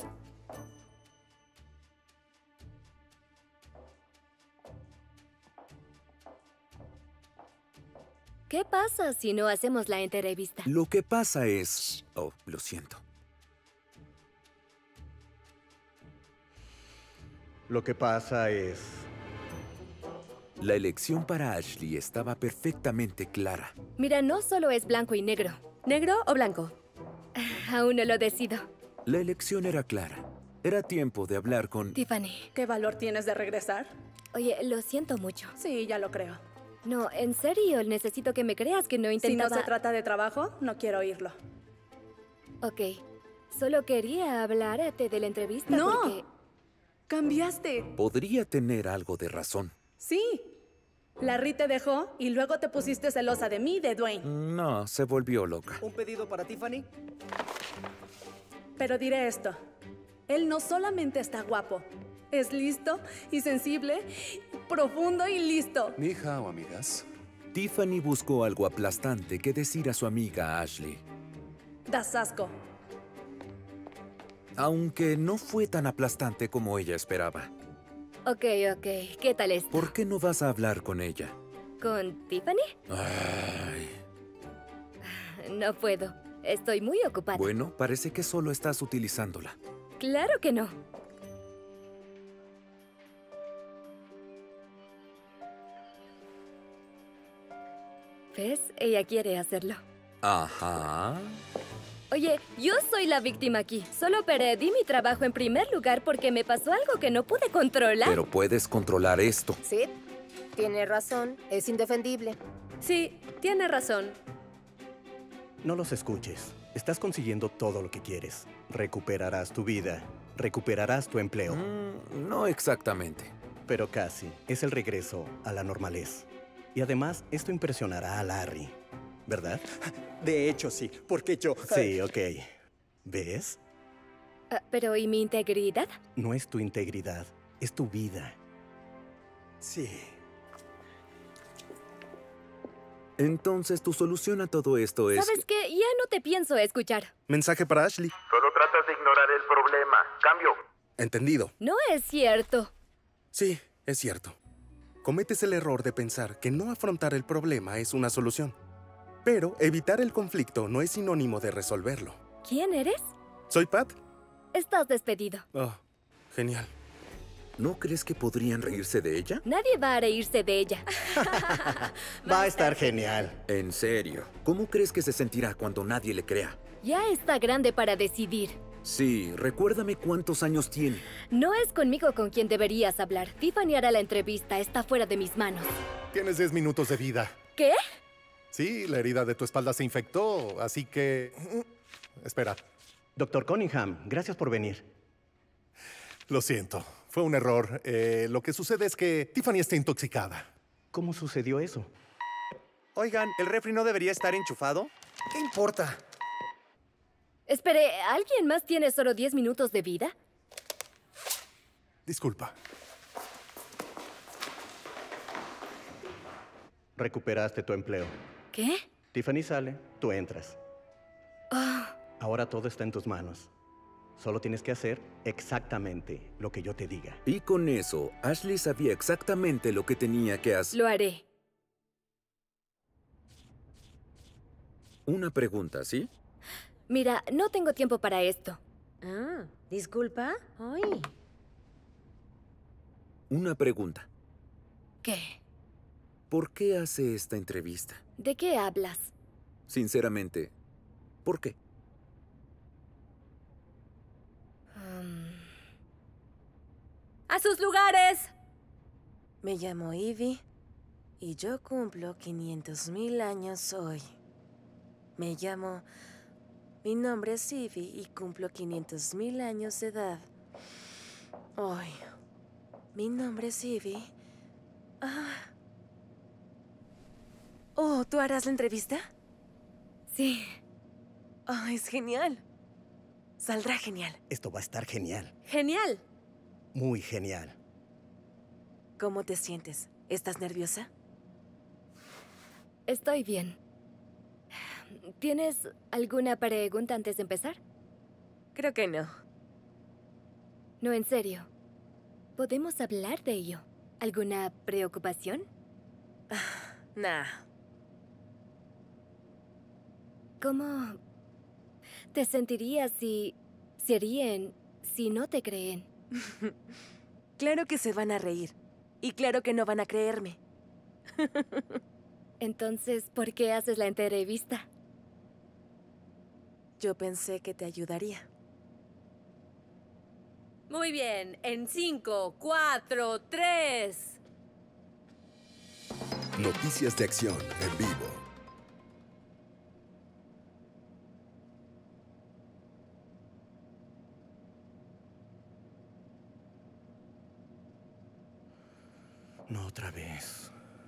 [SPEAKER 6] ¿Qué pasa si no hacemos la entrevista?
[SPEAKER 1] Lo que pasa es... Oh, lo siento.
[SPEAKER 10] Lo que pasa es...
[SPEAKER 1] La elección para Ashley estaba perfectamente clara.
[SPEAKER 6] Mira, no solo es blanco y negro.
[SPEAKER 9] ¿Negro o blanco?
[SPEAKER 6] Aún no lo decido.
[SPEAKER 1] La elección era clara. Era tiempo de hablar con...
[SPEAKER 6] Tiffany.
[SPEAKER 8] ¿Qué valor tienes de regresar?
[SPEAKER 6] Oye, lo siento mucho.
[SPEAKER 8] Sí, ya lo creo.
[SPEAKER 6] No, en serio, necesito que me creas que no intentaba...
[SPEAKER 8] Si no se trata de trabajo, no quiero oírlo.
[SPEAKER 6] Ok. Solo quería hablarte de la entrevista
[SPEAKER 8] ¡No!
[SPEAKER 6] porque...
[SPEAKER 8] ¡Cambiaste!
[SPEAKER 1] Podría tener algo de razón.
[SPEAKER 8] Sí. Larry te dejó y luego te pusiste celosa de mí y de Dwayne.
[SPEAKER 1] No, se volvió loca.
[SPEAKER 10] ¿Un pedido para Tiffany?
[SPEAKER 8] Pero diré esto. Él no solamente está guapo. Es listo y sensible, profundo y listo.
[SPEAKER 20] Ni hao, amigas.
[SPEAKER 1] Tiffany buscó algo aplastante que decir a su amiga Ashley.
[SPEAKER 8] Das asco.
[SPEAKER 1] Aunque no fue tan aplastante como ella esperaba.
[SPEAKER 6] Ok, ok. ¿Qué tal esto?
[SPEAKER 1] ¿Por qué no vas a hablar con ella?
[SPEAKER 6] ¿Con Tiffany?
[SPEAKER 1] Ay.
[SPEAKER 6] No puedo. Estoy muy ocupada.
[SPEAKER 1] Bueno, parece que solo estás utilizándola.
[SPEAKER 6] Claro que no. ¿Ves? Ella quiere hacerlo.
[SPEAKER 1] Ajá.
[SPEAKER 6] Oye, yo soy la víctima aquí. Solo perdí mi trabajo en primer lugar porque me pasó algo que no pude controlar.
[SPEAKER 1] Pero puedes controlar esto.
[SPEAKER 9] Sí, tiene razón. Es indefendible.
[SPEAKER 8] Sí, tiene razón.
[SPEAKER 10] No los escuches. Estás consiguiendo todo lo que quieres. Recuperarás tu vida Recuperarás tu empleo.
[SPEAKER 1] Mm, no exactamente.
[SPEAKER 10] Pero casi. Es el regreso a la normalez. Y además, esto impresionará a Larry, ¿verdad?
[SPEAKER 2] De hecho, sí, porque yo...
[SPEAKER 10] Sí, ok. ¿Ves?
[SPEAKER 6] Uh, pero ¿y mi integridad?
[SPEAKER 10] No es tu integridad, es tu vida.
[SPEAKER 2] Sí.
[SPEAKER 1] Entonces, tu solución a todo esto es...
[SPEAKER 6] ¿Sabes qué? Ya no te pienso escuchar.
[SPEAKER 5] Mensaje para Ashley.
[SPEAKER 17] Solo tratas de ignorar el problema. Cambio.
[SPEAKER 5] Entendido.
[SPEAKER 6] No es cierto.
[SPEAKER 5] Sí, es cierto. Cometes el error de pensar que no afrontar el problema es una solución. Pero evitar el conflicto no es sinónimo de resolverlo.
[SPEAKER 6] ¿Quién eres?
[SPEAKER 5] Soy Pat.
[SPEAKER 6] Estás despedido.
[SPEAKER 5] Oh, genial.
[SPEAKER 1] ¿No crees que podrían reírse de ella?
[SPEAKER 6] Nadie va a reírse de ella.
[SPEAKER 10] Va a estar genial.
[SPEAKER 1] En serio. ¿Cómo crees que se sentirá cuando nadie le crea?
[SPEAKER 6] Ya está grande para decidir.
[SPEAKER 1] Sí, recuérdame cuántos años tiene.
[SPEAKER 6] No es conmigo con quien deberías hablar. Tiffany hará la entrevista. Está fuera de mis manos.
[SPEAKER 16] Tienes diez minutos de vida.
[SPEAKER 6] ¿Qué?
[SPEAKER 16] Sí, la herida de tu espalda se infectó, así que... Espera.
[SPEAKER 10] Doctor Cunningham, gracias por venir.
[SPEAKER 16] Lo siento, fue un error. Eh, lo que sucede es que Tiffany está intoxicada.
[SPEAKER 10] ¿Cómo sucedió eso?
[SPEAKER 22] Oigan, ¿el refri no debería estar enchufado?
[SPEAKER 19] ¿Qué importa?
[SPEAKER 6] Espere, ¿alguien más tiene solo diez minutos de vida?
[SPEAKER 16] Disculpa.
[SPEAKER 10] Recuperaste tu empleo.
[SPEAKER 6] ¿Qué?
[SPEAKER 10] Tiffany sale, tú entras.
[SPEAKER 6] Oh.
[SPEAKER 10] Ahora todo está en tus manos. Solo tienes que hacer exactamente lo que yo te diga.
[SPEAKER 1] Y con eso, Ashley sabía exactamente lo que tenía que hacer.
[SPEAKER 6] Lo haré.
[SPEAKER 1] Una pregunta, ¿sí?
[SPEAKER 6] Mira, no tengo tiempo para esto.
[SPEAKER 12] Ah, disculpa. Ay.
[SPEAKER 1] Una pregunta.
[SPEAKER 6] ¿Qué?
[SPEAKER 1] ¿Por qué hace esta entrevista?
[SPEAKER 6] ¿De qué hablas?
[SPEAKER 1] Sinceramente, ¿por qué?
[SPEAKER 6] Um... ¡A sus lugares!
[SPEAKER 7] Me llamo Ivy y yo cumplo quinientos mil años hoy. Me llamo... Mi nombre es Ivy y cumplo quinientos mil años de edad. Hoy. Mi nombre es Ivy. Ah... Oh, ¿tú harás la entrevista?
[SPEAKER 6] Sí.
[SPEAKER 7] Oh, es genial. Saldrá genial.
[SPEAKER 10] Esto va a estar genial.
[SPEAKER 7] Genial.
[SPEAKER 10] Muy genial.
[SPEAKER 7] ¿Cómo te sientes? ¿Estás nerviosa?
[SPEAKER 6] Estoy bien. ¿Tienes alguna pregunta antes de empezar?
[SPEAKER 7] Creo que no.
[SPEAKER 6] No, en serio. ¿Podemos hablar de ello? ¿Alguna preocupación?
[SPEAKER 7] Nah.
[SPEAKER 6] ¿Cómo te sentirías si se ríen, si no te creen?
[SPEAKER 7] Claro que se van a reír. Y claro que no van a creerme.
[SPEAKER 6] Entonces, ¿por qué haces la entrevista?
[SPEAKER 7] Yo pensé que te ayudaría.
[SPEAKER 9] Muy bien. En cinco, cuatro, tres.
[SPEAKER 13] Noticias de acción en vivo.
[SPEAKER 10] No otra vez.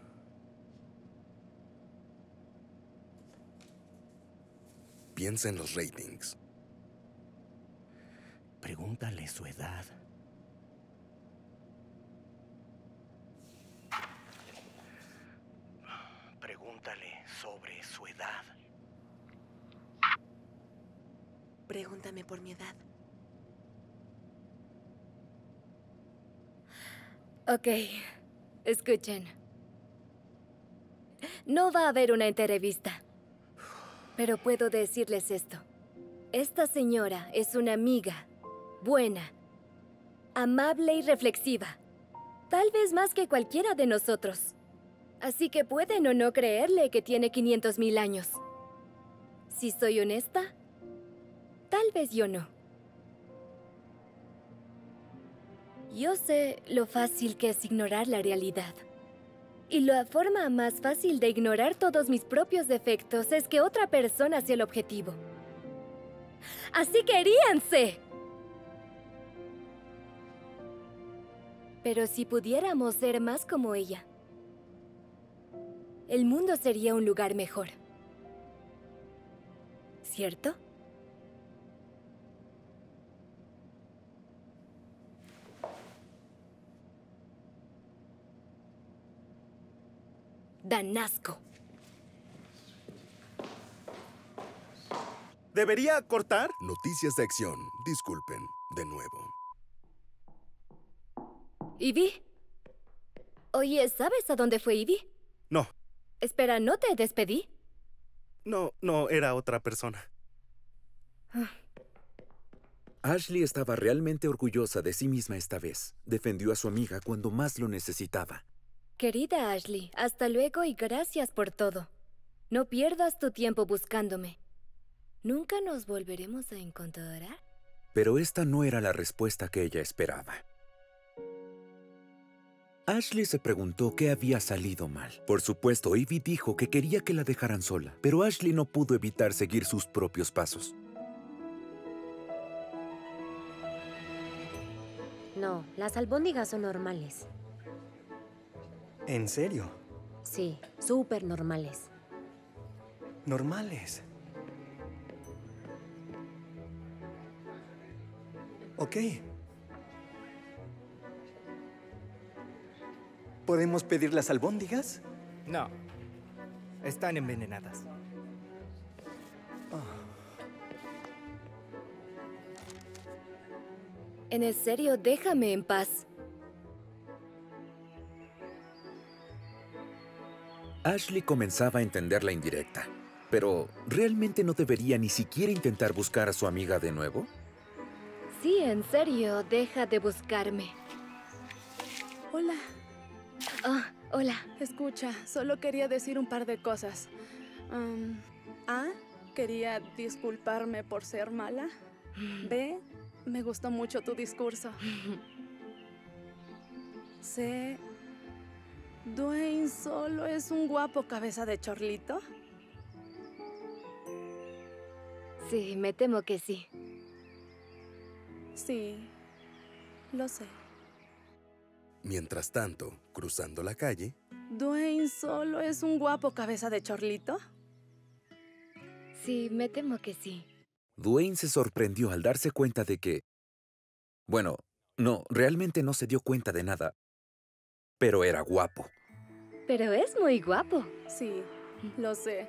[SPEAKER 13] Piensa en los ratings.
[SPEAKER 10] Pregúntale su edad. Pregúntale sobre su edad.
[SPEAKER 7] Pregúntame por mi edad.
[SPEAKER 6] Ok. Escuchen. No va a haber una entrevista. Pero puedo decirles esto. Esta señora es una amiga, buena, amable y reflexiva. Tal vez más que cualquiera de nosotros. Así que pueden o no creerle que tiene quinientos mil años. Si soy honesta, tal vez yo no. Yo sé lo fácil que es ignorar la realidad. Y la forma más fácil de ignorar todos mis propios defectos es que otra persona sea el objetivo. Así que ríanse. Pero si pudiéramos ser más como ella, el mundo sería un lugar mejor. ¿Cierto? Dan asco.
[SPEAKER 5] ¿Debería cortar?
[SPEAKER 14] Noticias de acción. Disculpen, de nuevo.
[SPEAKER 6] ¿Ivy? Oye, ¿sabes a dónde fue Ivy?
[SPEAKER 5] No.
[SPEAKER 6] Espera, ¿no te despedí?
[SPEAKER 5] No, no, era otra persona.
[SPEAKER 1] Ashley estaba realmente orgullosa de sí misma esta vez. Defendió a su amiga cuando más lo necesitaba.
[SPEAKER 6] Querida Ashley, hasta luego y gracias por todo. No pierdas tu tiempo buscándome. ¿Nunca nos volveremos a encontrar?
[SPEAKER 1] Pero esta no era la respuesta que ella esperaba. Ashley se preguntó qué había salido mal. Por supuesto, Ivy dijo que quería que la dejaran sola, pero Ashley no pudo evitar seguir sus propios pasos.
[SPEAKER 4] No, las albóndigas son normales.
[SPEAKER 2] ¿En serio?
[SPEAKER 4] Sí, súper normales.
[SPEAKER 2] Normales. Ok. ¿Podemos pedir las albóndigas?
[SPEAKER 11] No. Están envenenadas.
[SPEAKER 6] En serio, déjame en paz.
[SPEAKER 1] Ashley comenzaba a entender la indirecta. Pero, ¿realmente no debería ni siquiera intentar buscar a su amiga de nuevo?
[SPEAKER 6] Sí, en serio, deja de buscarme.
[SPEAKER 8] Hola.
[SPEAKER 6] Ah, hola.
[SPEAKER 8] Escucha, solo quería decir un par de cosas. Um, A, quería disculparme por ser mala. B, me gustó mucho tu discurso. C, Dwayne solo es un guapo cabeza de chorlito.
[SPEAKER 6] Sí, me temo que sí.
[SPEAKER 8] Sí, lo sé.
[SPEAKER 14] Mientras tanto, cruzando la calle...
[SPEAKER 8] ¿Dwayne solo es un guapo cabeza de chorlito?
[SPEAKER 6] Sí, me temo que sí.
[SPEAKER 1] Dwayne se sorprendió al darse cuenta de que... Bueno, no, realmente no se dio cuenta de nada. Pero era guapo.
[SPEAKER 6] Pero es muy guapo.
[SPEAKER 8] Sí, lo sé.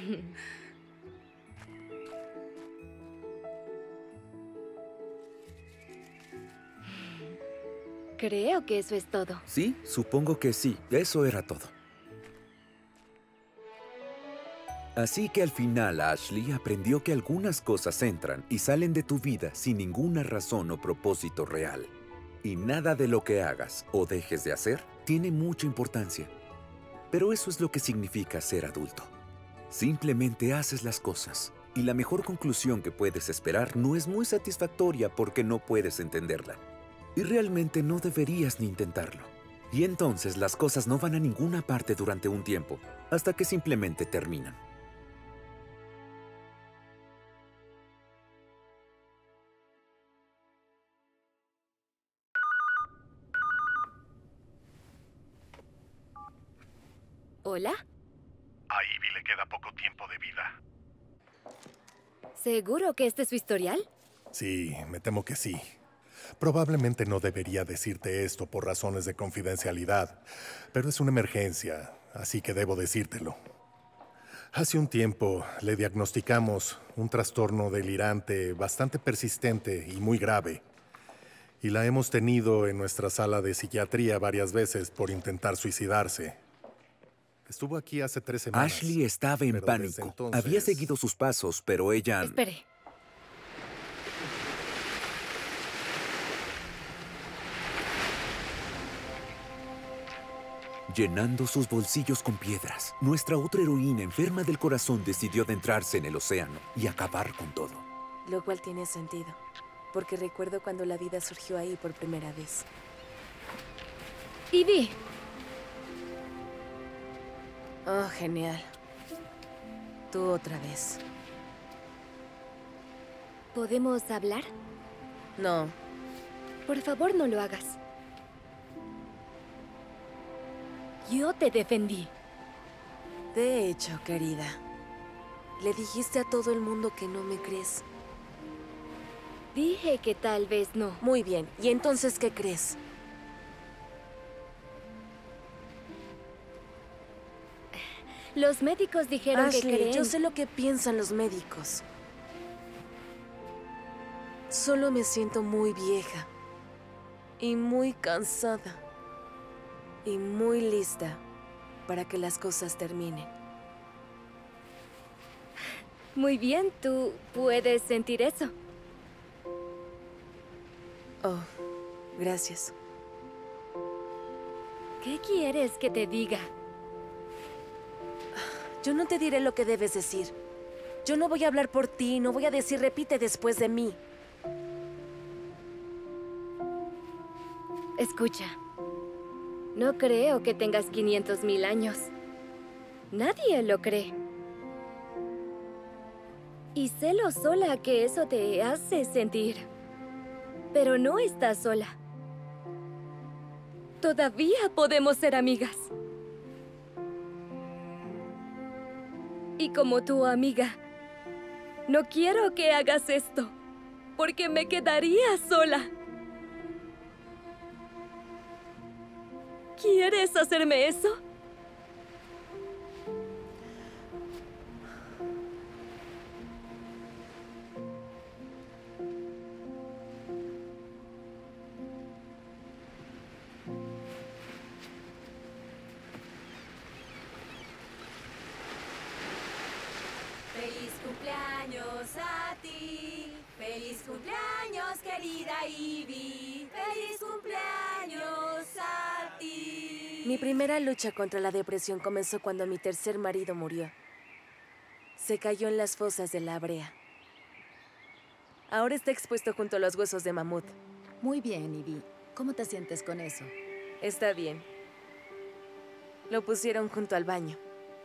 [SPEAKER 6] Creo que eso es todo.
[SPEAKER 1] Sí, supongo que sí. Eso era todo. Así que al final Ashley aprendió que algunas cosas entran y salen de tu vida sin ninguna razón o propósito real. Y nada de lo que hagas o dejes de hacer tiene mucha importancia. Pero eso es lo que significa ser adulto. Simplemente haces las cosas. Y la mejor conclusión que puedes esperar no es muy satisfactoria porque no puedes entenderla. Y realmente no deberías ni intentarlo. Y entonces las cosas no van a ninguna parte durante un tiempo, hasta que simplemente terminan.
[SPEAKER 6] ¿Hola?
[SPEAKER 16] A Ivy le queda poco tiempo de vida.
[SPEAKER 6] ¿Seguro que este es su historial?
[SPEAKER 16] Sí, me temo que sí. Probablemente no debería decirte esto por razones de confidencialidad, pero es una emergencia, así que debo decírtelo. Hace un tiempo le diagnosticamos un trastorno delirante bastante persistente y muy grave. Y la hemos tenido en nuestra sala de psiquiatría varias veces por intentar suicidarse. Estuvo aquí hace tres semanas.
[SPEAKER 1] Ashley estaba en pánico. Entonces... Había seguido sus pasos, pero ella...
[SPEAKER 6] Espere.
[SPEAKER 1] Llenando sus bolsillos con piedras, nuestra otra heroína enferma del corazón decidió adentrarse en el océano y acabar con todo.
[SPEAKER 7] Lo cual tiene sentido, porque recuerdo cuando la vida surgió ahí por primera vez.
[SPEAKER 6] Ivy.
[SPEAKER 7] Oh, genial. Tú otra vez.
[SPEAKER 6] ¿Podemos hablar?
[SPEAKER 7] No.
[SPEAKER 6] Por favor, no lo hagas. Yo te defendí.
[SPEAKER 7] De hecho, querida, le dijiste a todo el mundo que no me crees.
[SPEAKER 6] Dije que tal vez no.
[SPEAKER 7] Muy bien. ¿Y entonces qué crees?
[SPEAKER 6] Los médicos dijeron
[SPEAKER 7] Ashley,
[SPEAKER 6] que creen...
[SPEAKER 7] yo sé lo que piensan los médicos. Solo me siento muy vieja. Y muy cansada. Y muy lista para que las cosas terminen.
[SPEAKER 6] Muy bien, tú puedes sentir eso.
[SPEAKER 7] Oh, gracias.
[SPEAKER 6] ¿Qué quieres que te diga?
[SPEAKER 7] Yo no te diré lo que debes decir. Yo no voy a hablar por ti, no voy a decir repite después de mí.
[SPEAKER 6] Escucha. No creo que tengas quinientos mil años. Nadie lo cree. Y sé lo sola que eso te hace sentir. Pero no estás sola. Todavía podemos ser amigas. Y como tu amiga, no quiero que hagas esto, porque me quedaría sola. ¿Quieres hacerme eso?
[SPEAKER 18] Feliz cumpleaños a ti. Feliz cumpleaños, querida Ivy. Feliz cumpleaños a ti.
[SPEAKER 7] Mi primera lucha contra la depresión comenzó cuando mi tercer marido murió. Se cayó en las fosas de la brea. Ahora está expuesto junto a los huesos de mamut.
[SPEAKER 12] Muy bien, Ivy. ¿Cómo te sientes con eso?
[SPEAKER 7] Está bien. Lo pusieron junto al baño.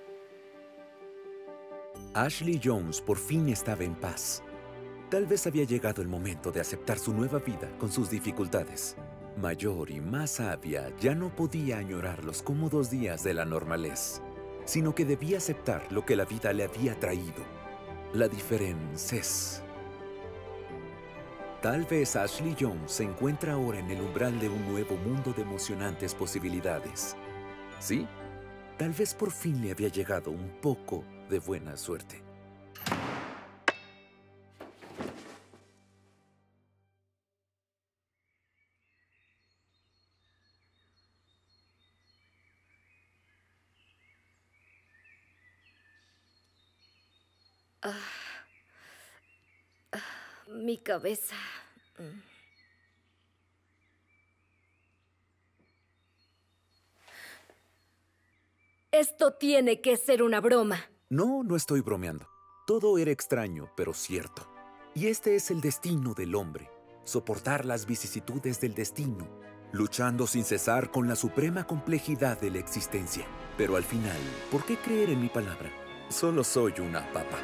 [SPEAKER 1] Ashley Jones por fin estaba en paz. Tal vez había llegado el momento de aceptar su nueva vida con sus dificultades. Mayor y más sabia, ya no podía añorar los cómodos días de la normalez, sino que debía aceptar lo que la vida le había traído. La diferencia es... Tal vez Ashley Jones se encuentra ahora en el umbral de un nuevo mundo de emocionantes posibilidades. ¿Sí? Tal vez por fin le había llegado un poco de buena suerte.
[SPEAKER 6] Ah, ah, mi cabeza. Esto tiene que ser una broma.
[SPEAKER 1] No, no estoy bromeando. Todo era extraño, pero cierto. Y este es el destino del hombre. Soportar las vicisitudes del destino, luchando sin cesar con la suprema complejidad de la existencia. Pero al final, ¿por qué creer en mi palabra? Solo soy una papa.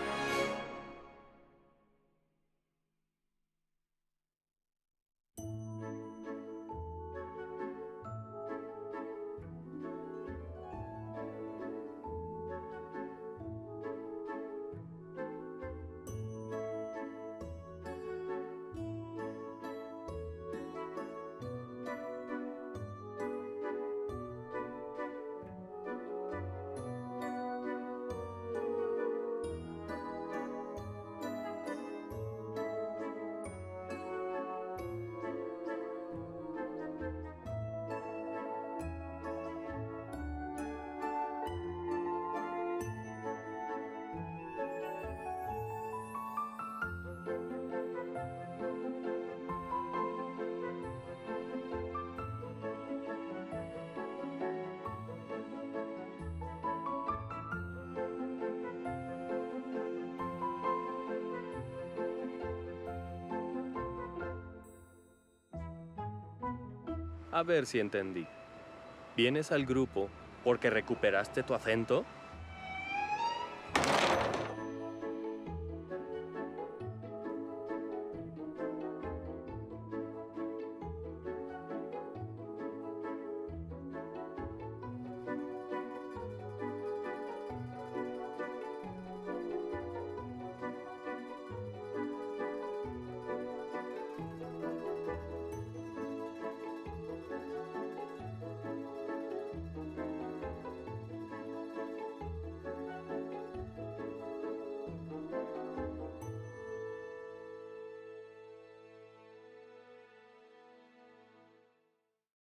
[SPEAKER 21] A ver si entendí. ¿Vienes al grupo porque recuperaste tu acento?